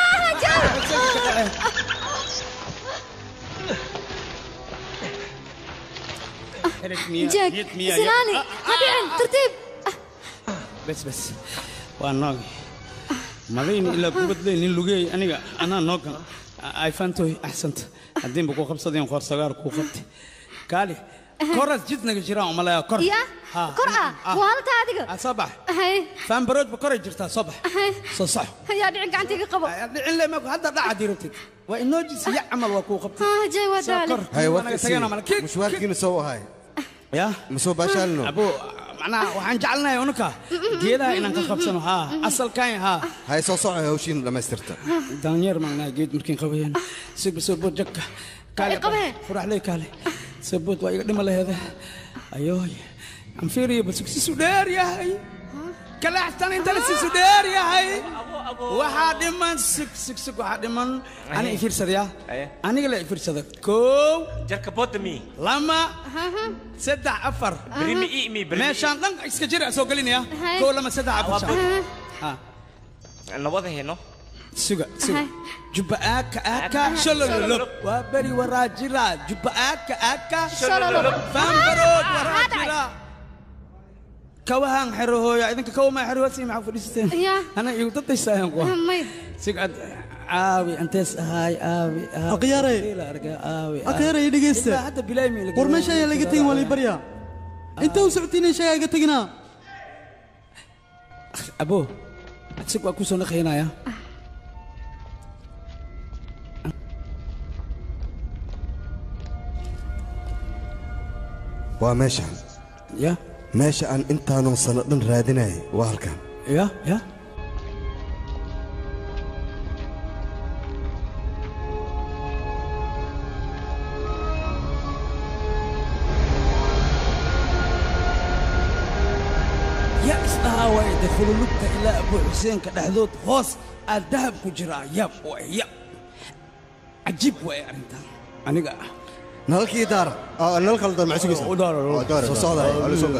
جاي سلالي هدي ترتيب بس وانا مالين الا كوبد لين لوغي انا نوكا اي فانتو احسنت الدين بكو 5 خور سغار كو خدت كالي koras jidnaga jiraan umalaya kor يا كرة والتا أديك صباح هاي فان برود بكرة جرتا صباح صح يا دعك عن تيجي قبل دعين لي ما هذا لا عديرتك وإنه جس يعمل وكو قبتي جاي ودالي هاي وقت مشوارك نسوي هاي يا مسوي باشالنا أبو معناه وحن جعلنا يونكا جيدا إنك خبصنا ها أصل كاين ها هاي صوصة هوشين لما استرتا دانير معنا جيد مركين قويين سبوت جكا كالي فرح لي كالي سبوت ويقدم له هذا أيوه عم فيري بس سودير يا هاي كلا حتى انت لسه سودير يا هاي واحد من سك واحد من انا يفير سديا انا قال يفير سدك كو جرك بوتمي لما سدع افر بريمي ايمي بريمي ماشان دنق اسك جرا سو قلين يا كو لما سدع افر ها انا واضح هنا سوق جباك اكا شلل وبري وراجلا جباك اكا شلل فامبرود وراجلا كوهان حروه يا إذا كوا ما حروه سي مع فلسطين أنا يوتط يساهم قوة سيقعد آوي أنتس هاي آوي أقياري أقياري يدقيست حتى بلايمي ورمن شيء لقيتين ولي بريا أنت وسعتين شيء لقيتينا أبو أتسيق أكو سنة خينا يا وماشان يا ماشي أن أنت نوصل رادناي وهالكان يا يا إسناها يدخلوا لك إلى أبو حسين كدحذوت خوص الذهب كجرا يب ويا عجيب ويا أنت أنا نلقي دار نلقي الدار مع سوق دار صعدة على سوق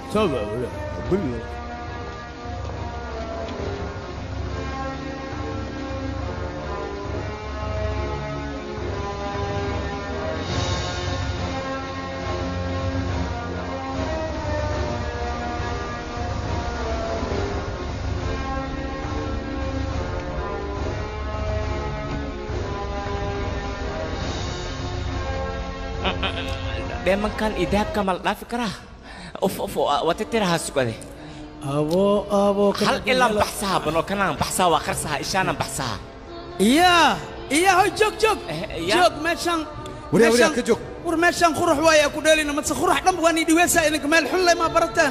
Memang kan idap kamal dah fikrah. وتترها سكوده أبو هل إلا بحثها بنو كنا بحثها وخرسها إشانا بحثها إياه هاي جوك ماشان وريا كجوك ورماشان خروح ويا كودالي لما تخروح دم واني دويسا إنك مال حلة ما برتان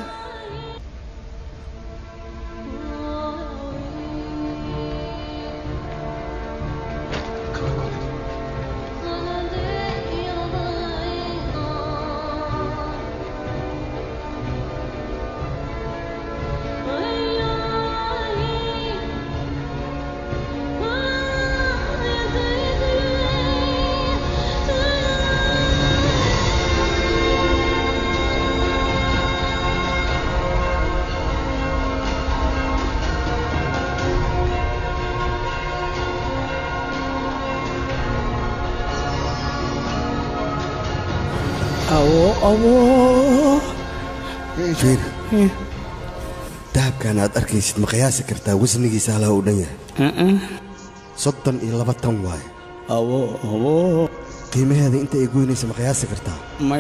أوه فين دهب كان أركيس مقياس كرتا وزني سهلة ودنيا صدّن إلى بطن واي أوه قيمة هذه أنت يقولني اسم مقياس كرتا ما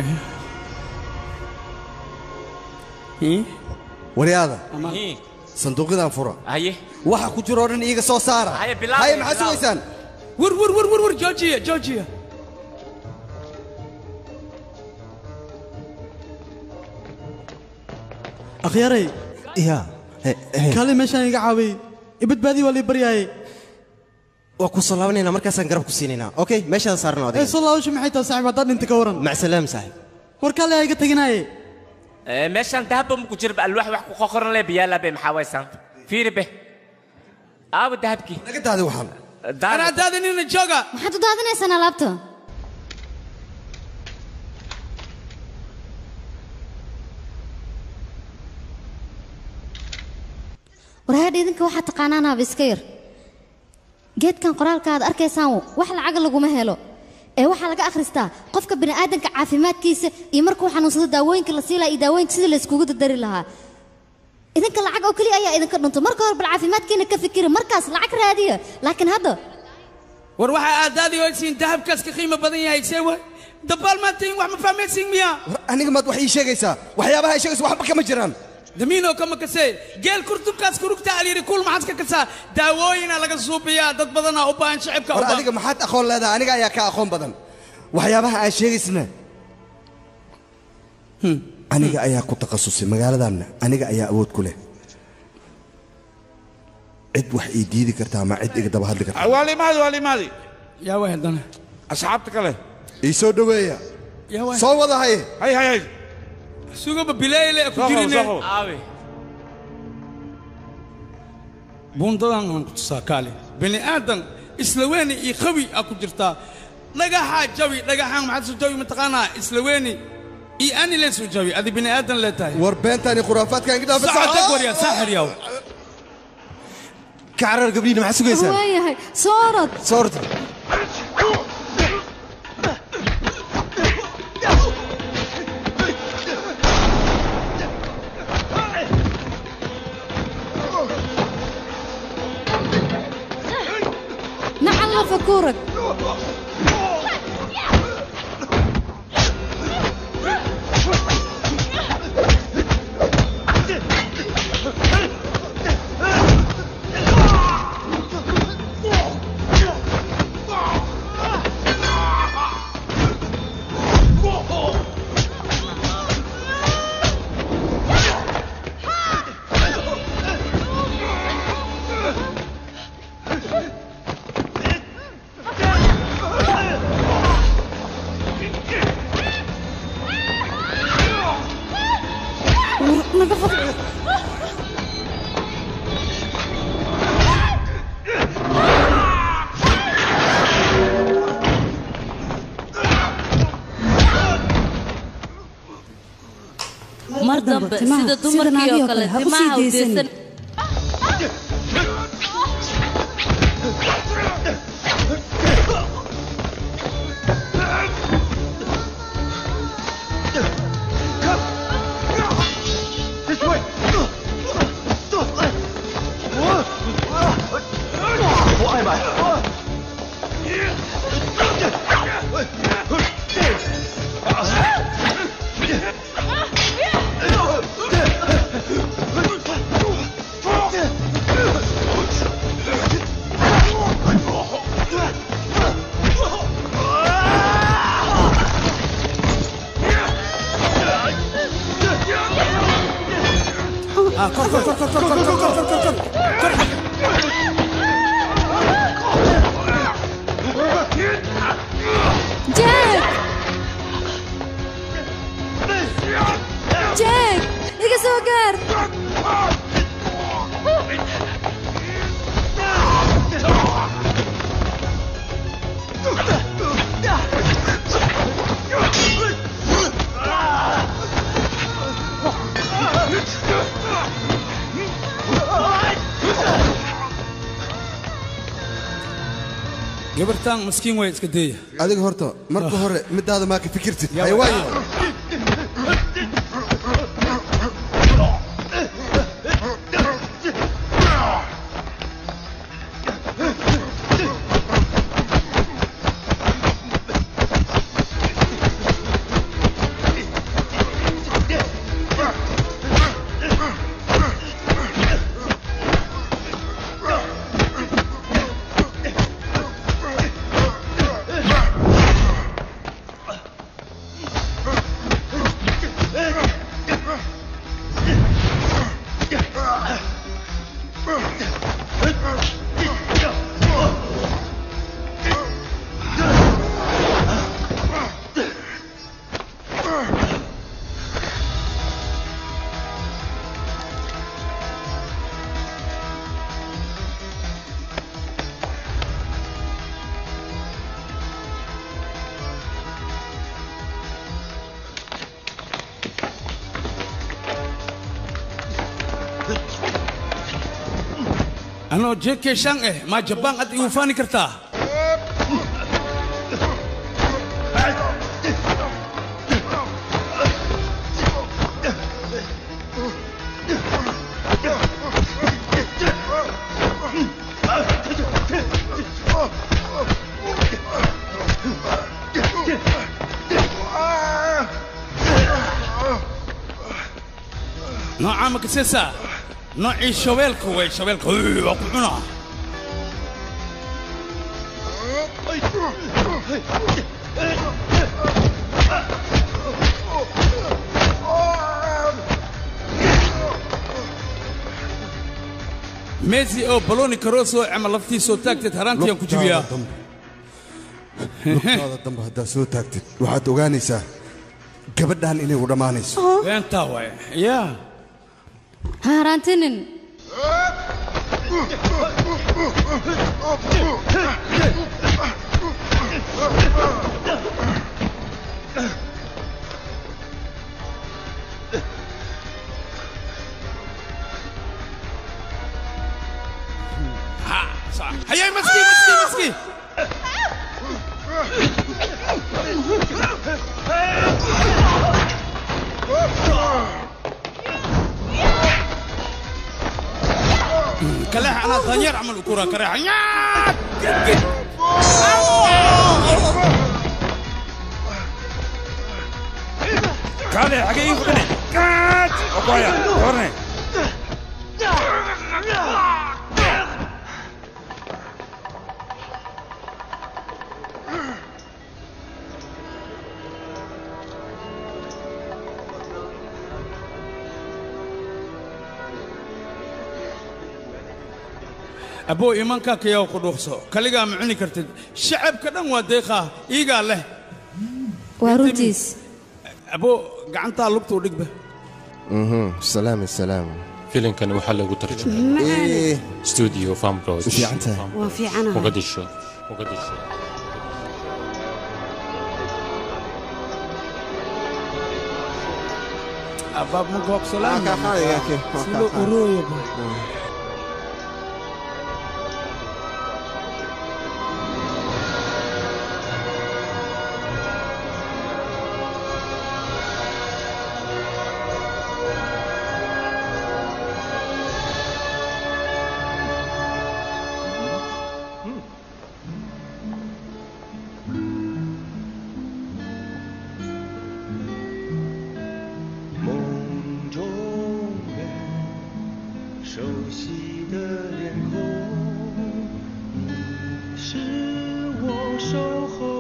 هي ورياضة صندوق ذا فرع هاي waxa ku jiro dhan iiga soo saara hay maxaa suugaysaan war joojiya أخياري يا كالي ماشان iga caawi ibadbaadi wali baryaay waa ku salaabanayna markaasaan garab ku siinayna okay meesha saarnaa adiga soo laawasho maxay tahay saaxiib hadda inta ka waran mac salaam saaxiib war kale ay iga taginaaye meeshan dahab ma ku jiro alwaax wax ku qoran leh biyaala be maxaa waysan fiiri be aab dahabki naga daadi waxan ana daadinina jooga maxaad u daadinaysan alaabta warhaad idinka waxa taqaanaan hab iska yar geedkan qoraalka aad arkaysaan wax lacag laguma helo ee waxa laga akhristaa qofka bini aadanka caafimaadkiisa iyo markuu xanuunsado daawooyinka la siilaa iyo daawooyinka sida la iskugu dari lahaa idinka lacag oo kaliya ayaa idinka dhunto marka hore bal caafimaadkiina ka fikira markaas lacag raadiya laakiin hadda war waxa aadaadi oo siin dahabkaas ka qiimo badan yahay seewa dabaal ma tiin wax ma fahmaysin miya aniga maad wax ii sheegaysaa waxyaabaha ay sheegayso waxba kama jiraan damiino kama kasee geel kurtubkaas kurugta aliyiri kuul maxaad ka kasaa daawooyina laga suubiyaa dad badan oo u baahan shacabka war adiga maxaad aqoon leedahay aniga ayaa ka aqoon badan waxyaabaha ay sheegaysna aniga ayaa ku takhasusay magaaladan aniga ayaa awood ku leh cid wax ii diidi kartaa ma cid iga daba hadli kartaa waalimaadi yaa way hadana asxaabta kale ii soo dhaweeya soo wada hay sugaba bilayle ku jirine aabe bundadan aan ku tusaakaale bani aadan isla weeni iyo qawi ku jirtaa dhagaxa jawi dhagaxan maxaad soo jawi mataqaanaa isla weeni iyo ani leen soo jawi adi bani aadan leetahay war beentani khuraafaadka aan gidaafa saacad war ya saaxir yaw كعرر قبلينا مع سويسان وايهي صورت نعم فكورك mar dambe sida dumarkii oo kale timaha u deysan gabartaan maskiin way iska deeya adiga horta marka hore midaada ma ka fikirtid xayawaan أنا جيك شان ما جبان قد يوفاني كرتا noocaa ma kasaysaa noocii shabeelka way shabeelka waa ku cunaa ميسي او بالوني كروسو عمل لفتي سو تاكتت هرانتي ku jibiyaa lugtaada dambe haddaa soo taagtid waxaad ogaanaysaa gabadhan inay u dhammaanayso beentaa waay yaa haaraantinin هيا مسكين مسكين مسكين كلاح انا ضير عمل كرة كراح كالي حقيقي فقني كات اوكويا ورني أبو إيمان كاك يا قدوسو كليجا معني كرتد شعب كدن وديقة إيجا له واروديس أبو قعنتا لقطو رقبة سلام السلام فيلم كان وحلا وترجمة إيه استوديو فام بروج وفي عنتها وفي عنها مقدشو أباب مقوق سلام سلو أروي 守候